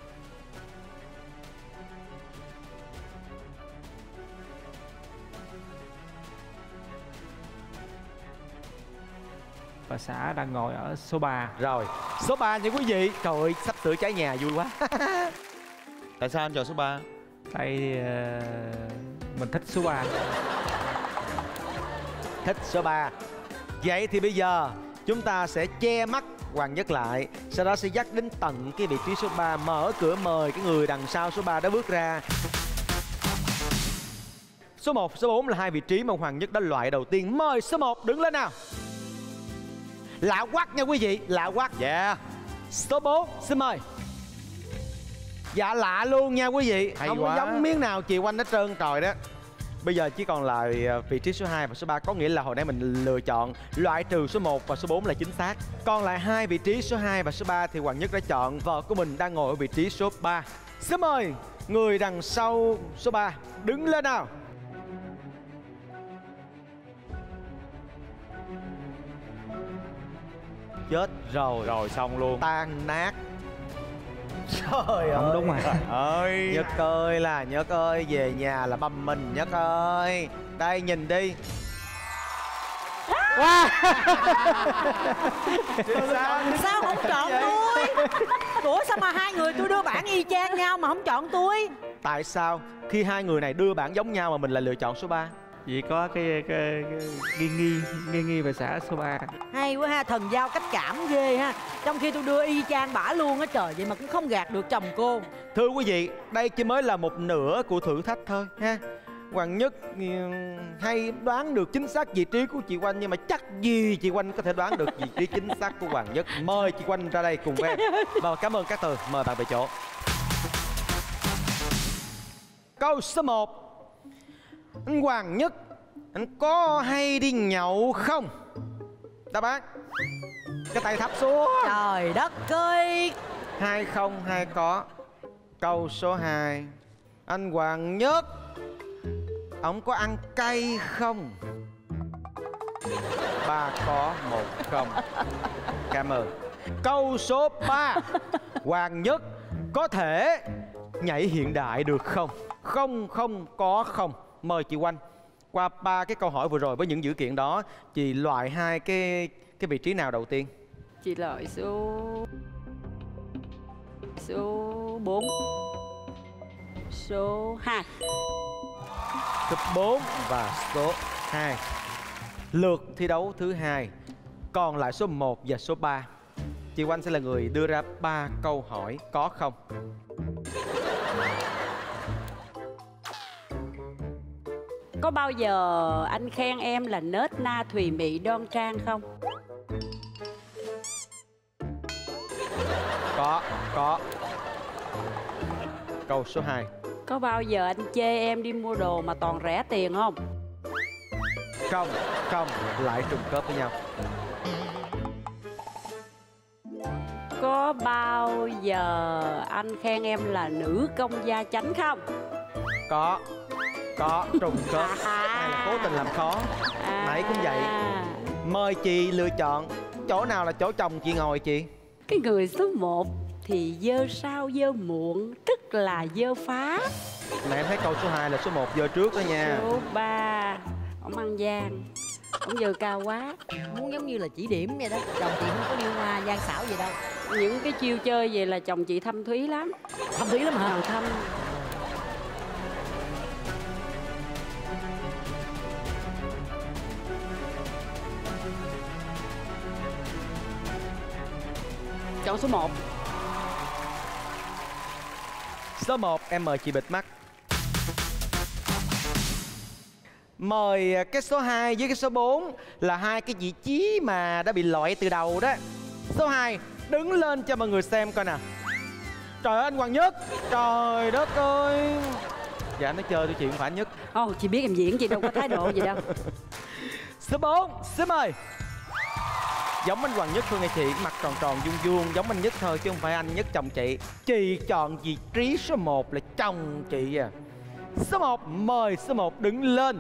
số 3. Rồi, số 3 nha quý vị. Trời ơi, sắp sửa cháy nhà vui quá. Tại sao anh chọn số 3? Tại mình thích số 3. Thích số 3. Vậy thì bây giờ chúng ta sẽ che mắt Hoàng Nhất lại, sau đó sẽ dắt đến tận cái vị trí số 3, mở cửa mời cái người đằng sau số 3 đó bước ra. Số 1, số 4 là hai vị trí mà Hoàng Nhất đã loại đầu tiên. Mời số 1 đứng lên nào. Lạ quắc nha quý vị, lạ quắc. Dạ. Số 4, xin mời. Dạ lạ luôn nha quý vị. Hay không quá. có giống miếng nào chị Oanh hết trơn trời đó. Bây giờ chỉ còn lại vị trí số 2 và số 3. Có nghĩa là hồi nãy mình lựa chọn loại trừ số 1 và số 4 là chính xác. Còn lại hai vị trí số 2 và số 3 thì Hoàng Nhất đã chọn vợ của mình đang ngồi ở vị trí số 3. Xin mời người đằng sau số 3 đứng lên nào. Chết rồi. Rồi xong luôn. Tan nát. Trời ơi. Không đúng rồi. Ơi. Nhất ơi là Nhất ơi, về nhà là băm mình Nhất ơi. Đây nhìn đi. Wow. Sao không chọn tôi? Ủa sao mà hai người tôi đưa bản y chang nhau mà không chọn tôi? Tại sao khi hai người này đưa bản giống nhau mà mình lại lựa chọn số 3? Vì có cái nghi nghi bà xã số 3. Hay quá ha, thần giao cách cảm ghê ha. Trong khi tôi đưa y chang bả luôn á trời, vậy mà cũng không gạt được chồng cô. Thưa quý vị, đây chỉ mới là một nửa của thử thách thôi ha. Hoàng Nhất hay đoán được chính xác vị trí của chị Oanh, nhưng mà chắc gì chị Oanh có thể đoán được vị trí chính xác của Hoàng Nhất. Mời chị Oanh ra đây cùng với em. Và cảm ơn các từ. Mời bạn về chỗ. Câu số 1. Anh Hoàng Nhất, anh có hay đi nhậu không? Đáp án. Cái tay thấp xuống. Trời đất ơi. 2 không, 2 có. Câu số 2. Anh Hoàng Nhất, ông có ăn cay không? 3 có 1 không. Cảm ơn. Câu số 3. Hoàng Nhất có thể nhảy hiện đại được không? Không, không, có không. Mời chị Oanh. Qua 3 cái câu hỏi vừa rồi với những dữ kiện đó, chị loại 2 cái vị trí nào đầu tiên? Chị loại số 4. Số 2. Số 4 và số 2. Lượt thi đấu thứ 2. Còn lại số 1 và số 3. Chị Oanh sẽ là người đưa ra 3 câu hỏi có không. Có bao giờ anh khen em là nết na thùy mị đoan trang không? Có. Câu số 2. Có bao giờ anh chê em đi mua đồ mà toàn rẻ tiền không? Không, lại trùng khớp với nhau. Có bao giờ anh khen em là nữ công gia chánh không? Có trùng khớp. Hay là cố tình làm khó. Nãy cũng vậy. Mời chị lựa chọn. Chỗ nào là chỗ chồng chị ngồi chị? Cái người số 1 thì dơ sao dơ muộn, tức là dơ phá. Nãy em thấy câu số 2 là số 1 dơ trước đó nha. Số 3, ông ăn gian, ông dơ cao quá. Muốn giống như là chỉ điểm vậy đó. Chồng chị không có điêu hoa gian xảo gì đâu. Những cái chiêu chơi vậy là chồng chị thâm thúy lắm. Thâm thúy lắm hả? Thâm. Chọn số 1. Số 1 em mời chị bịt mắt. Mời cái số 2 với cái số 4 là 2 cái vị trí mà đã bị loại từ đầu đó. Số 2 đứng lên cho mọi người xem coi nè. Trời ơi anh Hoàng Nhất, trời đất ơi. Dạ anh nói chơi tôi chị không phải anh Nhất. Chị biết em diễn chị đâu có thái độ gì đâu. Số 4 xin mời. Giống anh Hoàng Nhất thôi nghe chị, mặt tròn tròn vuông vuông giống anh Nhất thôi chứ không phải anh Nhất chồng chị. Chị chọn vị trí số 1 là chồng chị à. Số 1 mời số 1 đứng lên.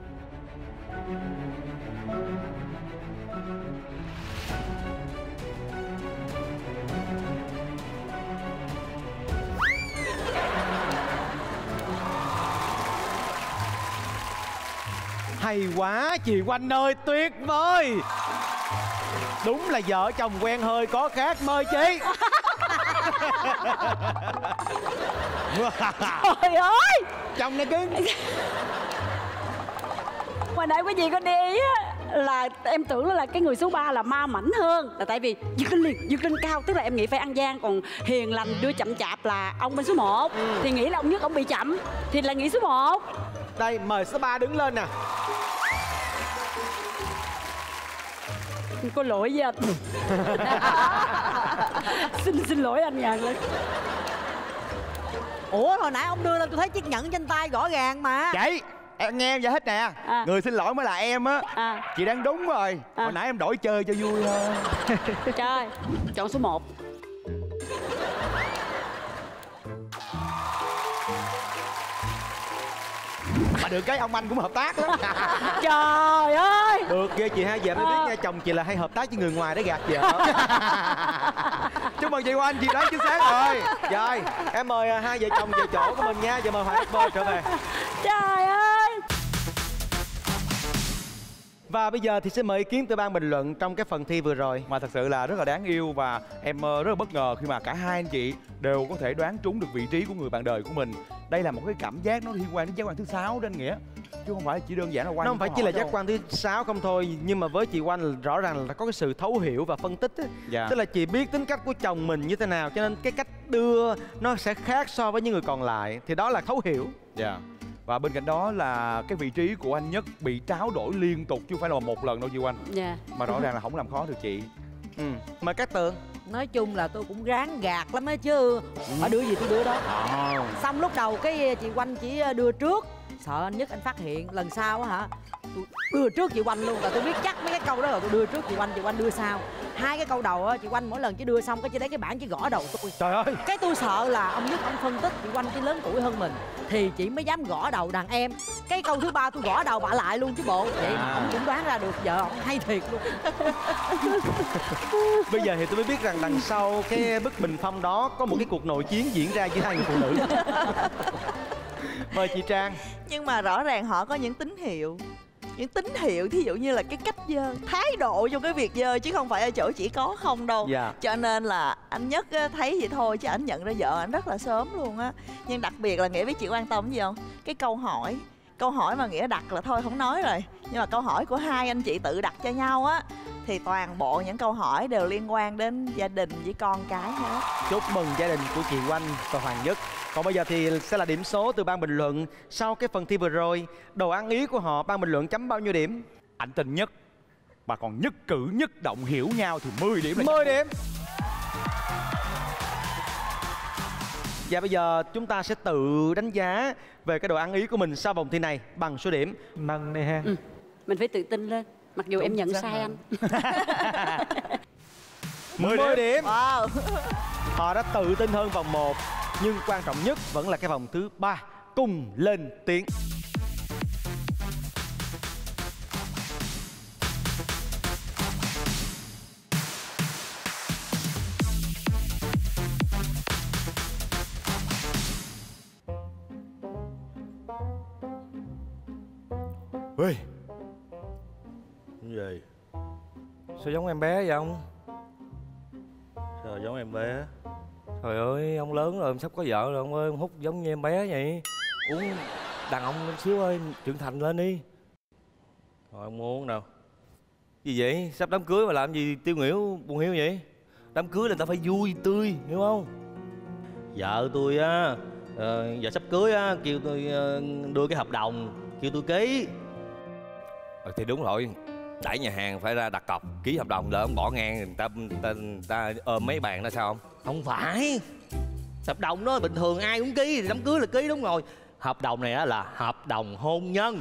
Hay quá chị Oanh ơi, tuyệt vời. Đúng là vợ chồng quen hơi có khác. Mời chị. Trời ơi, Chồng này cưng. hồi nãy quý vị có để ý á, là em tưởng là cái người số 3 là ma mảnh hơn, là tại vì vượt lên liền, vượt lên cao, tức là em nghĩ phải ăn gian, còn hiền lành đưa chậm chạp là ông bên số 1. Thì nghĩ là ông Nhất ông bị chậm thì là nghĩ số 1. Đây mời số 3 đứng lên nè. Có lỗi với anh. xin lỗi anh nha. Ủa hồi nãy ông đưa lên tôi thấy chiếc nhẫn trên tay rõ ràng mà. Chị em nghe em giải thích nè. Người xin lỗi mới là em á. Chị đang đúng rồi. Hồi nãy em đổi chơi cho vui thôi. Trời, chọn số 1. Mà được cái ông anh cũng hợp tác lắm. Trời ơi. Được ghê chị ha, giờ mới biết nha, chồng chị là hay hợp tác với người ngoài để gạt vợ. Chúc mừng chị Oanh, chị đoán chính xác rồi. Rồi, em mời hai vợ chồng về chỗ của mình nha. Giờ mời Hoàng Apple trở về. Trời ơi. Và bây giờ thì sẽ mời ý kiến từ ban bình luận trong cái phần thi vừa rồi. Mà thật sự là rất là đáng yêu và em rất là bất ngờ khi mà cả hai anh chị đều có thể đoán trúng được vị trí của người bạn đời của mình. Đây là một cái cảm giác nó liên quan đến giác quan thứ 6 đó anh Nghĩa, chứ không phải chỉ đơn giản là quan. Nó không phải chỉ là giác quan thứ 6 không thôi, nhưng mà với chị Oanh rõ ràng là có cái sự thấu hiểu và phân tích á. Tức là chị biết tính cách của chồng mình như thế nào, cho nên cái cách đưa nó sẽ khác so với những người còn lại, thì đó là thấu hiểu. Và bên cạnh đó là cái vị trí của anh Nhất bị tráo đổi liên tục chứ không phải là một lần đâu chị Oanh. Mà rõ ràng là không làm khó được chị. Mời Cát Tường. Nói chung là tôi cũng ráng gạt lắm á chứ. Phải đưa gì tôi đưa đó. Xong lúc đầu cái chị Oanh chỉ đưa trước, sợ anh Nhất anh phát hiện. Lần sau á hả, tôi đưa trước chị Oanh luôn. Và tôi biết chắc mấy cái câu đó là tôi đưa trước chị Oanh đưa sau. 2 cái câu đầu á, chị Oanh mỗi lần chị đưa xong cái chị lấy cái bảng chị gõ đầu tôi. Trời ơi. Cái tôi sợ là ông Nhất ông phân tích chị Oanh chỉ lớn tuổi hơn mình thì chị mới dám gõ đầu đàn em. Cái câu thứ 3 tôi gõ đầu bả lại luôn chứ bộ. Vậy mà ông cũng đoán ra được, vợ ông hay thiệt luôn. Bây giờ thì tôi mới biết rằng đằng sau cái bức bình phong đó có một cái cuộc nội chiến diễn ra giữa 2 người phụ nữ. Mời chị Trang. Nhưng mà rõ ràng họ có những tín hiệu. Những tín hiệu thí dụ như là cái cách dơ, thái độ trong cái việc dơ, chứ không phải ở chỗ chỉ có không đâu. Dạ. Cho nên là anh Nhất á, thấy vậy thôi chứ ảnh nhận ra vợ ảnh rất là sớm luôn á. Nhưng đặc biệt là Nghĩa biết chị quan tâm gì không? Cái câu hỏi mà Nghĩa đặt là thôi không nói rồi. Nhưng mà câu hỏi của hai anh chị tự đặt cho nhau á, thì toàn bộ những câu hỏi đều liên quan đến gia đình với con cái hết. Chúc mừng gia đình của chị Oanh và Hoàng Nhất. Còn bây giờ thì sẽ là điểm số từ ban bình luận. Sau cái phần thi vừa rồi, đồ ăn ý của họ, ban bình luận chấm bao nhiêu điểm? Anh tên Nhất mà còn nhất cử nhất động hiểu nhau thì 10 điểm. 10 điểm. Và bây giờ chúng ta sẽ tự đánh giá về cái đồ ăn ý của mình sau vòng thi này bằng số điểm. Nâng đi ha. Mình phải tự tin lên. Mặc dù em nhận sai anh. 10 điểm. Wow. Họ đã tự tin hơn vòng 1. Nhưng quan trọng nhất vẫn là cái vòng thứ 3. Cùng lên tiếng. Ê, cái gì? Sao giống em bé vậy ông? Sao giống em bé? Trời ơi, ông lớn rồi, ông sắp có vợ rồi ông ơi, ông hút giống như em bé vậy. Uống đàn ông lên xíu ơi, trưởng thành lên đi. Rồi ông muốn đâu? Gì vậy? Sắp đám cưới mà làm gì tiêu nghỉu buồn hiu vậy? Đám cưới là ta phải vui tươi, hiểu không? Vợ tôi á, giờ sắp cưới á, kêu tôi đưa cái hợp đồng, kêu tôi ký. Thì đúng rồi, đẩy nhà hàng phải ra đặt cọc ký hợp đồng, lỡ ông bỏ ngang người ta ôm mấy bàn đó sao không? Không phải, hợp đồng đó bình thường ai cũng ký thì đám cưới là ký, đúng rồi. Hợp đồng này là hợp đồng hôn nhân.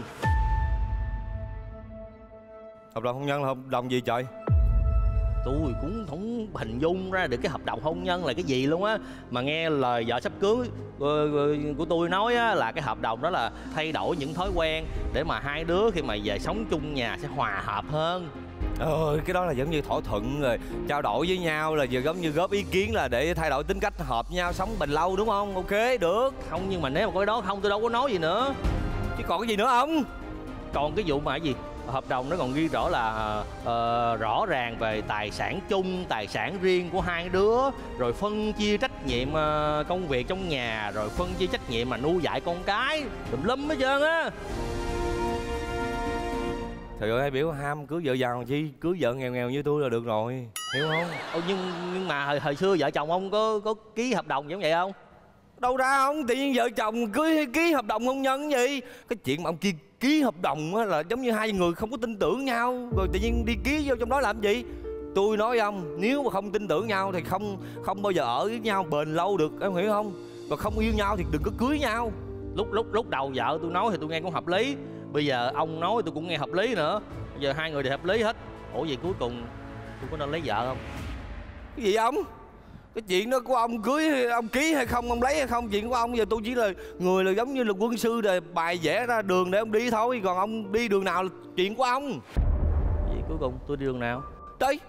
Hợp đồng hôn nhân là hợp đồng gì trời? Tôi cũng không hình dung ra được cái hợp đồng hôn nhân là cái gì luôn á. Mà nghe lời vợ sắp cưới của tôi nói á, là cái hợp đồng đó là thay đổi những thói quen để mà hai đứa khi mà về sống chung nhà sẽ hòa hợp hơn. Cái đó là giống như thỏa thuận rồi trao đổi với nhau, là giờ giống như góp ý kiến là để thay đổi tính cách hợp nhau sống bền lâu, đúng không? Ok, được. Không, nhưng mà nếu mà có cái đó không tôi đâu có nói gì nữa. Chứ còn cái gì nữa không? Còn cái vụ mà cái gì? Hợp đồng nó còn ghi rõ là rõ ràng về tài sản chung, tài sản riêng của hai đứa, rồi phân chia trách nhiệm công việc trong nhà, rồi phân chia trách nhiệm mà nuôi dạy con cái, tùm lum hết trơn á. Trời ơi, ai biểu ham cưới vợ giàu chi, cưới vợ nghèo nghèo như tôi là được rồi, hiểu không? Nhưng mà hồi xưa vợ chồng ông có ký hợp đồng giống vậy không? Đâu ra không, tự nhiên vợ chồng ký hợp đồng hôn nhân gì? Cái chuyện mà ông kia ký hợp đồng á là giống như hai người không có tin tưởng nhau, rồi tự nhiên đi ký vô trong đó làm gì? Tôi nói ông, nếu mà không tin tưởng nhau thì không bao giờ ở với nhau bền lâu được, em hiểu không? Và không yêu nhau thì đừng có cưới nhau. Lúc đầu vợ tôi nói thì tôi nghe cũng hợp lý, bây giờ ông nói tôi cũng nghe hợp lý nữa. Bây giờ hai người đều hợp lý hết. Ủa vậy cuối cùng tôi có nên lấy vợ không? Cái gì ông? Cái chuyện đó của ông cưới, ông ký hay không, ông lấy hay không, chuyện của ông. Giờ tôi chỉ là người là giống như là quân sư rồi bài vẽ ra đường để ông đi thôi. Còn ông đi đường nào là chuyện của ông. Vậy cuối cùng tôi đi đường nào? Đây.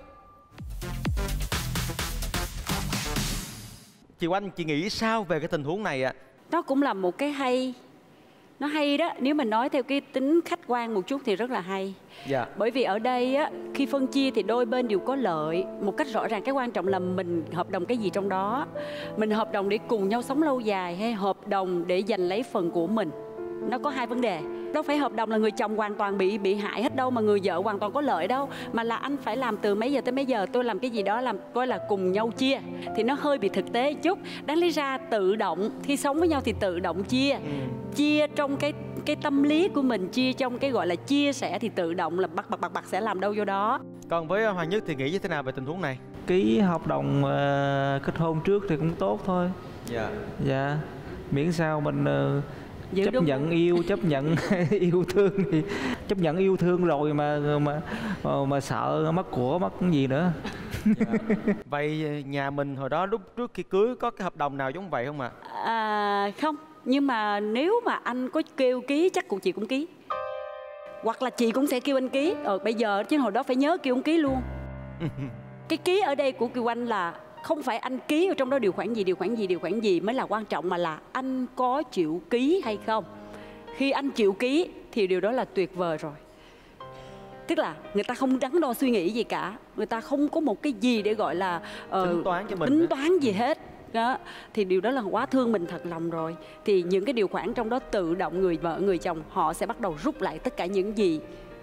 Chị Oanh, chị nghĩ sao về cái tình huống này ạ? Đó cũng là một cái hay. Nó hay đó, nếu mình nói theo cái tính khách quan một chút thì rất là hay. Dạ. Bởi vì ở đây á, khi phân chia thì đôi bên đều có lợi một cách rõ ràng. Cái quan trọng là mình hợp đồng cái gì trong đó. Mình hợp đồng để cùng nhau sống lâu dài hay hợp đồng để giành lấy phần của mình. Nó có hai vấn đề. Đâu phải hợp đồng là người chồng hoàn toàn bị hại hết đâu, mà người vợ hoàn toàn có lợi đâu. Mà là anh phải làm từ mấy giờ tới mấy giờ, tôi làm cái gì đó làm coi là cùng nhau chia. Thì nó hơi bị thực tế chút. Đáng lý ra tự động, khi sống với nhau thì tự động chia. Chia trong cái tâm lý của mình, chia trong cái gọi là chia sẻ thì tự động là bạc sẽ làm đâu vô đó. Còn với Hoàng Nhất thì nghĩ như thế nào về tình huống này? Ký hợp đồng kết hôn trước thì cũng tốt thôi. Dạ. Dạ. Miễn sao mình chấp đúng. nhận yêu, chấp nhận yêu thương thì chấp nhận yêu thương rồi mà sợ mất của mất cái gì nữa. Vậy nhà mình hồi đó lúc trước khi cưới có cái hợp đồng nào giống vậy không ạ? Không, nhưng mà nếu mà anh có kêu ký chắc chị cũng ký. Hoặc là chị cũng sẽ kêu anh ký. Bây giờ chứ hồi đó phải nhớ kêu anh ký luôn. Cái ký ở đây của Kiều Anh là không phải anh ký ở trong đó điều khoản gì mới là quan trọng, mà là anh có chịu ký hay không. Khi anh chịu ký thì điều đó là tuyệt vời rồi. Tức là người ta không đắn đo suy nghĩ gì cả, người ta không có một cái gì để gọi là tính toán cho mình, tính toán gì hết đó. Thì điều đó là quá thương mình thật lòng rồi. Thì những cái điều khoản trong đó tự động người vợ người chồng họ sẽ bắt đầu rút lại tất cả những gì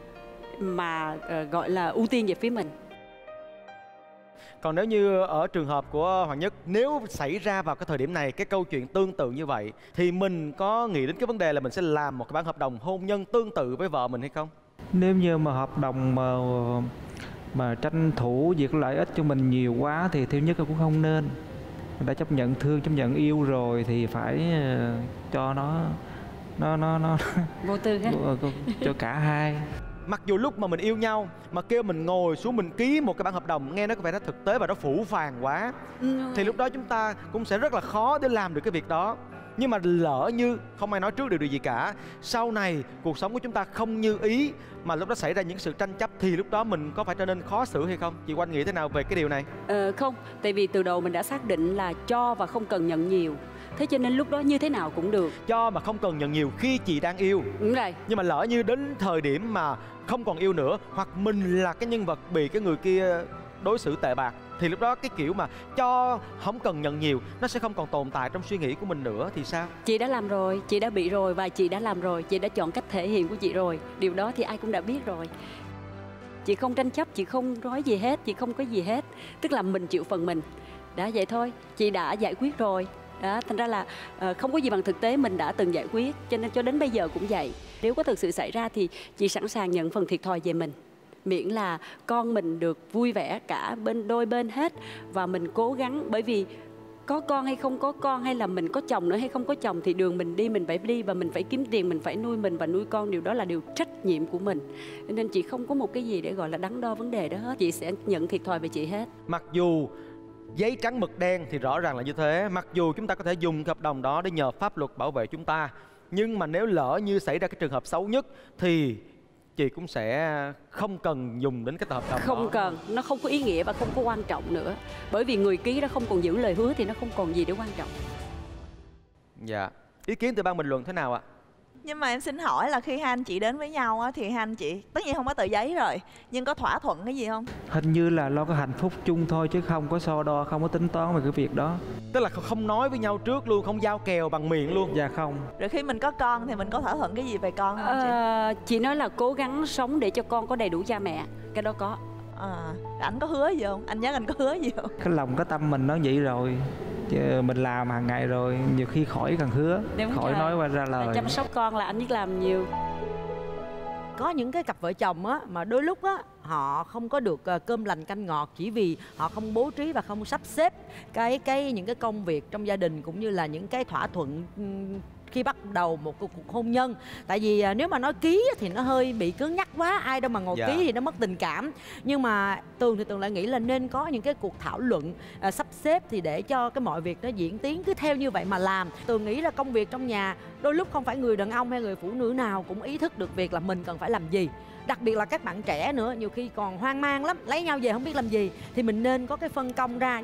mà gọi là ưu tiên về phía mình. Còn nếu như ở trường hợp của Hoàng Nhất, nếu xảy ra vào cái thời điểm này cái câu chuyện tương tự như vậy, thì mình có nghĩ đến cái vấn đề là mình sẽ làm một cái bản hợp đồng hôn nhân tương tự với vợ mình hay không? Nếu như mà hợp đồng mà tranh thủ việc lợi ích cho mình nhiều quá thì thứ nhất là cũng không nên. Đã chấp nhận thương, chấp nhận yêu rồi thì phải cho nó vô tư hết cho cả hai. Mặc dù lúc mà mình yêu nhau mà kêu mình ngồi xuống mình ký một cái bản hợp đồng, nghe nó có vẻ nó thực tế và nó phũ phàng quá, thì lúc đó chúng ta cũng sẽ rất là khó để làm được cái việc đó. Nhưng mà lỡ như không ai nói trước được điều gì cả, sau này cuộc sống của chúng ta không như ý mà lúc đó xảy ra những sự tranh chấp, thì lúc đó mình có phải trở nên khó xử hay không? Chị Oanh nghĩ thế nào về cái điều này? Không, tại vì từ đầu mình đã xác định là cho và không cần nhận nhiều. Thế cho nên lúc đó như thế nào cũng được. Cho mà không cần nhận nhiều khi chị đang yêu. Đúng rồi. Nhưng mà lỡ như đến thời điểm mà không còn yêu nữa, hoặc mình là cái nhân vật bị cái người kia đối xử tệ bạc, thì lúc đó cái kiểu mà cho không cần nhận nhiều nó sẽ không còn tồn tại trong suy nghĩ của mình nữa thì sao? Chị đã làm rồi, chị đã bị rồi và chị đã làm rồi, chị đã chọn cách thể hiện của chị rồi. Điều đó thì ai cũng đã biết rồi. Chị không tranh chấp, chị không nói gì hết, chị không có gì hết. Tức là mình chịu phần mình. Đã vậy thôi, chị đã giải quyết rồi. Đó, thành ra là không có gì bằng thực tế mình đã từng giải quyết. Cho nên cho đến bây giờ cũng vậy. Nếu có thực sự xảy ra thì chị sẵn sàng nhận phần thiệt thòi về mình. Miễn là con mình được vui vẻ cả đôi bên hết. Và mình cố gắng, bởi vì có con hay không có con, hay là mình có chồng nữa hay không có chồng, thì đường mình đi mình phải đi, và mình phải kiếm tiền, mình phải nuôi mình và nuôi con. Điều đó là điều trách nhiệm của mình. Nên chị không có một cái gì để gọi là đắn đo vấn đề đó hết. Chị sẽ nhận thiệt thòi về chị hết. Mặc dù giấy trắng mực đen thì rõ ràng là như thế, mặc dù chúng ta có thể dùng hợp đồng đó để nhờ pháp luật bảo vệ chúng ta, nhưng mà nếu lỡ như xảy ra cái trường hợp xấu nhất thì chị cũng sẽ không cần dùng đến cái hợp đồng không đó. Cần, nó không có ý nghĩa và không có quan trọng nữa. Bởi vì người ký đó không còn giữ lời hứa thì nó không còn gì để quan trọng. Dạ. Ý kiến từ ban bình luận thế nào ạ? Nhưng mà em xin hỏi là khi hai anh chị đến với nhau á, thì hai anh chị tất nhiên không có tờ giấy rồi, nhưng có thỏa thuận cái gì không? Hình như là lo cái hạnh phúc chung thôi chứ không có so đo, không có tính toán về cái việc đó. Tức là không nói với nhau trước luôn, không giao kèo bằng miệng luôn? Dạ không. Rồi khi mình có con thì mình có thỏa thuận cái gì về con không chị? Chị nói là cố gắng sống để cho con có đầy đủ cha mẹ. Cái đó có. Anh có hứa gì không? Anh nhớ anh có hứa gì không? Cái lòng cái tâm mình nó vậy rồi, chứ mình làm hàng ngày rồi, nhiều khi khỏi cần hứa. Đúng khỏi rồi. nói qua ra lời. Chăm sóc con là anh biết làm nhiều. Có những cái cặp vợ chồng á mà đôi lúc á họ không có được cơm lành canh ngọt, chỉ vì họ không bố trí và không sắp xếp những cái công việc trong gia đình, cũng như là những cái thỏa thuận khi bắt đầu một cuộc hôn nhân. Tại vì nếu mà nói ký thì nó hơi bị cứng nhắc quá, ai đâu mà ngồi ký thì nó mất tình cảm. Nhưng mà Tường thì Tường lại nghĩ là nên có những cái cuộc thảo luận sắp xếp, thì để cho cái mọi việc nó diễn tiến cứ theo như vậy mà làm. Tường nghĩ là công việc trong nhà đôi lúc không phải người đàn ông hay người phụ nữ nào cũng ý thức được việc là mình cần phải làm gì. Đặc biệt là các bạn trẻ nữa, nhiều khi còn hoang mang lắm, lấy nhau về không biết làm gì, thì mình nên có cái phân công ra.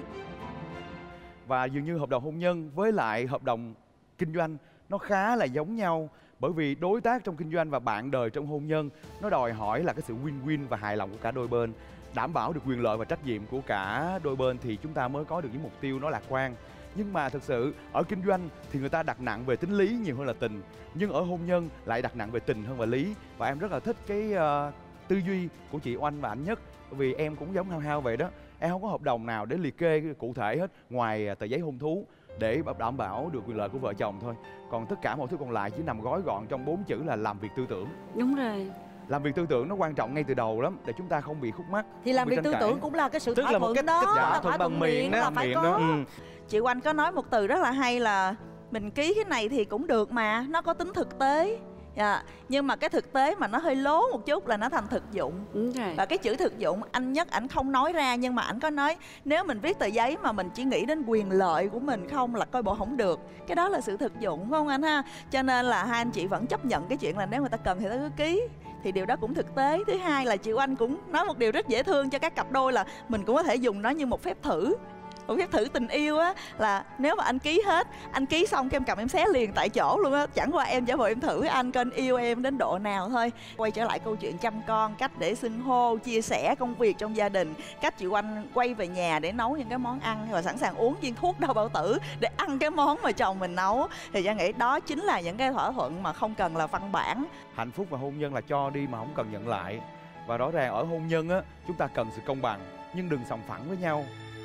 Và dường như hợp đồng hôn nhân với lại hợp đồng kinh doanh nó khá là giống nhau, bởi vì đối tác trong kinh doanh và bạn đời trong hôn nhân nó đòi hỏi là cái sự win-win và hài lòng của cả đôi bên, đảm bảo được quyền lợi và trách nhiệm của cả đôi bên thì chúng ta mới có được những mục tiêu nó lạc quan. Nhưng mà thực sự ở kinh doanh thì người ta đặt nặng về tính lý nhiều hơn là tình, nhưng ở hôn nhân lại đặt nặng về tình hơn là lý. Và em rất là thích cái tư duy của chị Oanh và anh Nhất, vì em cũng giống hao vậy đó. Em không có hợp đồng nào để liệt kê cụ thể hết ngoài tờ giấy hôn thú để đảm bảo được quyền lợi của vợ chồng thôi. Còn tất cả mọi thứ còn lại chỉ nằm gói gọn trong 4 chữ là làm việc tư tưởng. Đúng rồi. Làm việc tư tưởng nó quan trọng ngay từ đầu lắm, để chúng ta không bị khúc mắc. Thì làm việc tư tưởng cũng là cái sự thỏa thuận đó, thỏa thuận bằng miệng là phải có. Chị Oanh có nói một từ rất là hay là mình ký cái này thì cũng được mà, nó có tính thực tế. Nhưng mà cái thực tế mà nó hơi lố một chút là nó thành thực dụng. Đúng rồi. Và cái chữ thực dụng anh Nhất ảnh không nói ra, nhưng mà ảnh có nói nếu mình viết tờ giấy mà mình chỉ nghĩ đến quyền lợi của mình không là coi bộ không được. Cái đó là sự thực dụng, phải không anh ha? Cho nên là hai anh chị vẫn chấp nhận cái chuyện là nếu người ta cần thì ta cứ ký, thì điều đó cũng thực tế. Thứ hai là chị Oanh cũng nói một điều rất dễ thương cho các cặp đôi là mình cũng có thể dùng nó như một phép thử. Một phép thử tình yêu á, là nếu mà anh ký hết, anh ký xong cái em cầm em xé liền tại chỗ luôn á. Chẳng qua em giả vờ em thử anh coi anh yêu em đến độ nào thôi. Quay trở lại câu chuyện chăm con, cách để xưng hô, chia sẻ công việc trong gia đình, cách chị Oanh quay về nhà để nấu những cái món ăn và sẵn sàng uống viên thuốc đau bao tử để ăn cái món mà chồng mình nấu. Thì Giang nghĩ đó chính là những cái thỏa thuận mà không cần là văn bản. Hạnh phúc và hôn nhân là cho đi mà không cần nhận lại. Và rõ ràng ở hôn nhân á, chúng ta cần sự công bằng, nhưng đừng sòng phẳng với nhau.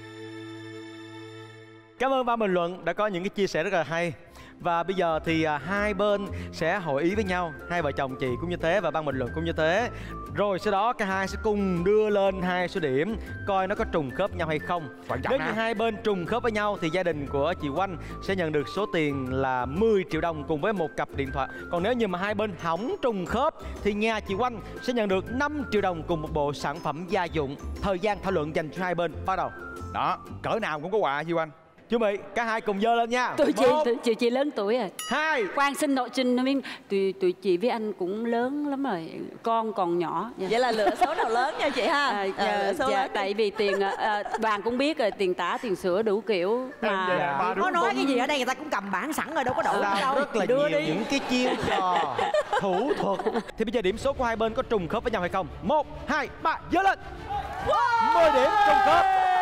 Cảm ơn ban bình luận đã có những cái chia sẻ rất là hay. Và bây giờ thì hai bên sẽ hội ý với nhau, hai vợ chồng chị cũng như thế và ban bình luận cũng như thế. Rồi sau đó cả hai sẽ cùng đưa lên 2 số điểm, coi nó có trùng khớp nhau hay không. Nếu như hai bên trùng khớp với nhau thì gia đình của chị Oanh sẽ nhận được số tiền là 10 triệu đồng cùng với một cặp điện thoại. Còn nếu như mà hai bên hỏng trùng khớp thì nhà chị Oanh sẽ nhận được 5 triệu đồng cùng một bộ sản phẩm gia dụng. Thời gian thảo luận dành cho hai bên bắt đầu. Đó, cỡ nào cũng có quà chị Oanh. Chuẩn bị, cả hai cùng giơ lên nha. Tụi chị lớn tuổi rồi. 2. Khoan xin nội trình miếng. Tụi chị với anh cũng lớn lắm rồi, con còn nhỏ. Vậy là lựa số nào lớn nha chị ha. Tại vì tiền Đoàn cũng biết rồi, tiền tả tiền sữa đủ kiểu mà. Có nói cái gì ở đây người ta cũng cầm bản sẵn rồi, đâu có đủ đâu. Rất là đưa nhiều đi những cái chiêu trò thủ thuật. Thì bây giờ điểm số của hai bên có trùng khớp với nhau hay không? 1, 2, 3, giơ lên. 10 điểm trùng khớp.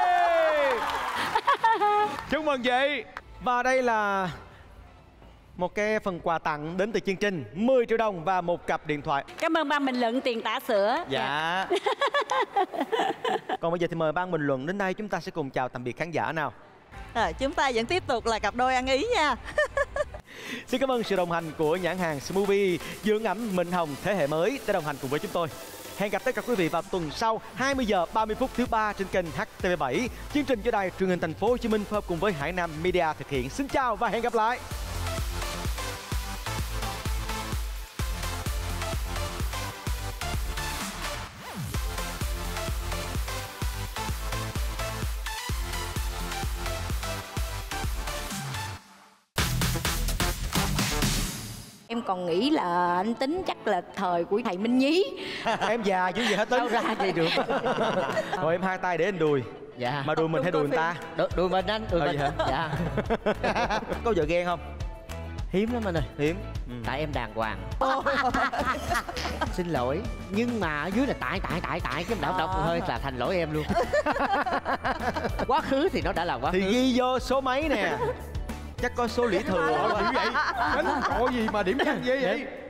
Chúc mừng chị. Và đây là một cái phần quà tặng đến từ chương trình, 10 triệu đồng và một cặp điện thoại. Cảm ơn ban bình luận tiền tả sữa. Dạ. Còn bây giờ thì mời ban bình luận đến đây, chúng ta sẽ cùng chào tạm biệt khán giả nào. Chúng ta vẫn tiếp tục là cặp đôi ăn ý nha. Xin cảm ơn sự đồng hành của nhãn hàng Smoothie, dưỡng ẩm Minh Hồng thế hệ mới đã đồng hành cùng với chúng tôi. Hẹn gặp tất cả quý vị vào tuần sau 20 giờ 30 phút thứ 3 trên kênh HTV7. Chương trình do đài truyền hình Thành phố Hồ Chí Minh phối hợp cùng với Hải Nam Media thực hiện. Xin chào và hẹn gặp lại. Em còn nghĩ là anh tính chắc là thời của thầy Minh Nhí. Em già chứ gì hết tính. Đâu ra vậy được. Rồi em hai tay để anh đùi. Dạ. Mà đùi mình hay đùi người ta? Đùi mình anh, đùi mình. Hả? Dạ. Có vợ ghen không? Hiếm lắm anh ơi. Hiếm. Tại em đàng hoàng. Xin lỗi. Nhưng mà ở dưới là tại cái đọc hơi là thành lỗi em luôn. Quá khứ thì nó đã là quá khứ. Thì ghi vô số mấy nè. Chắc có số lũy thừa. Dữ vậy? Đánh cọ gì mà điểm nhanh ghê vậy?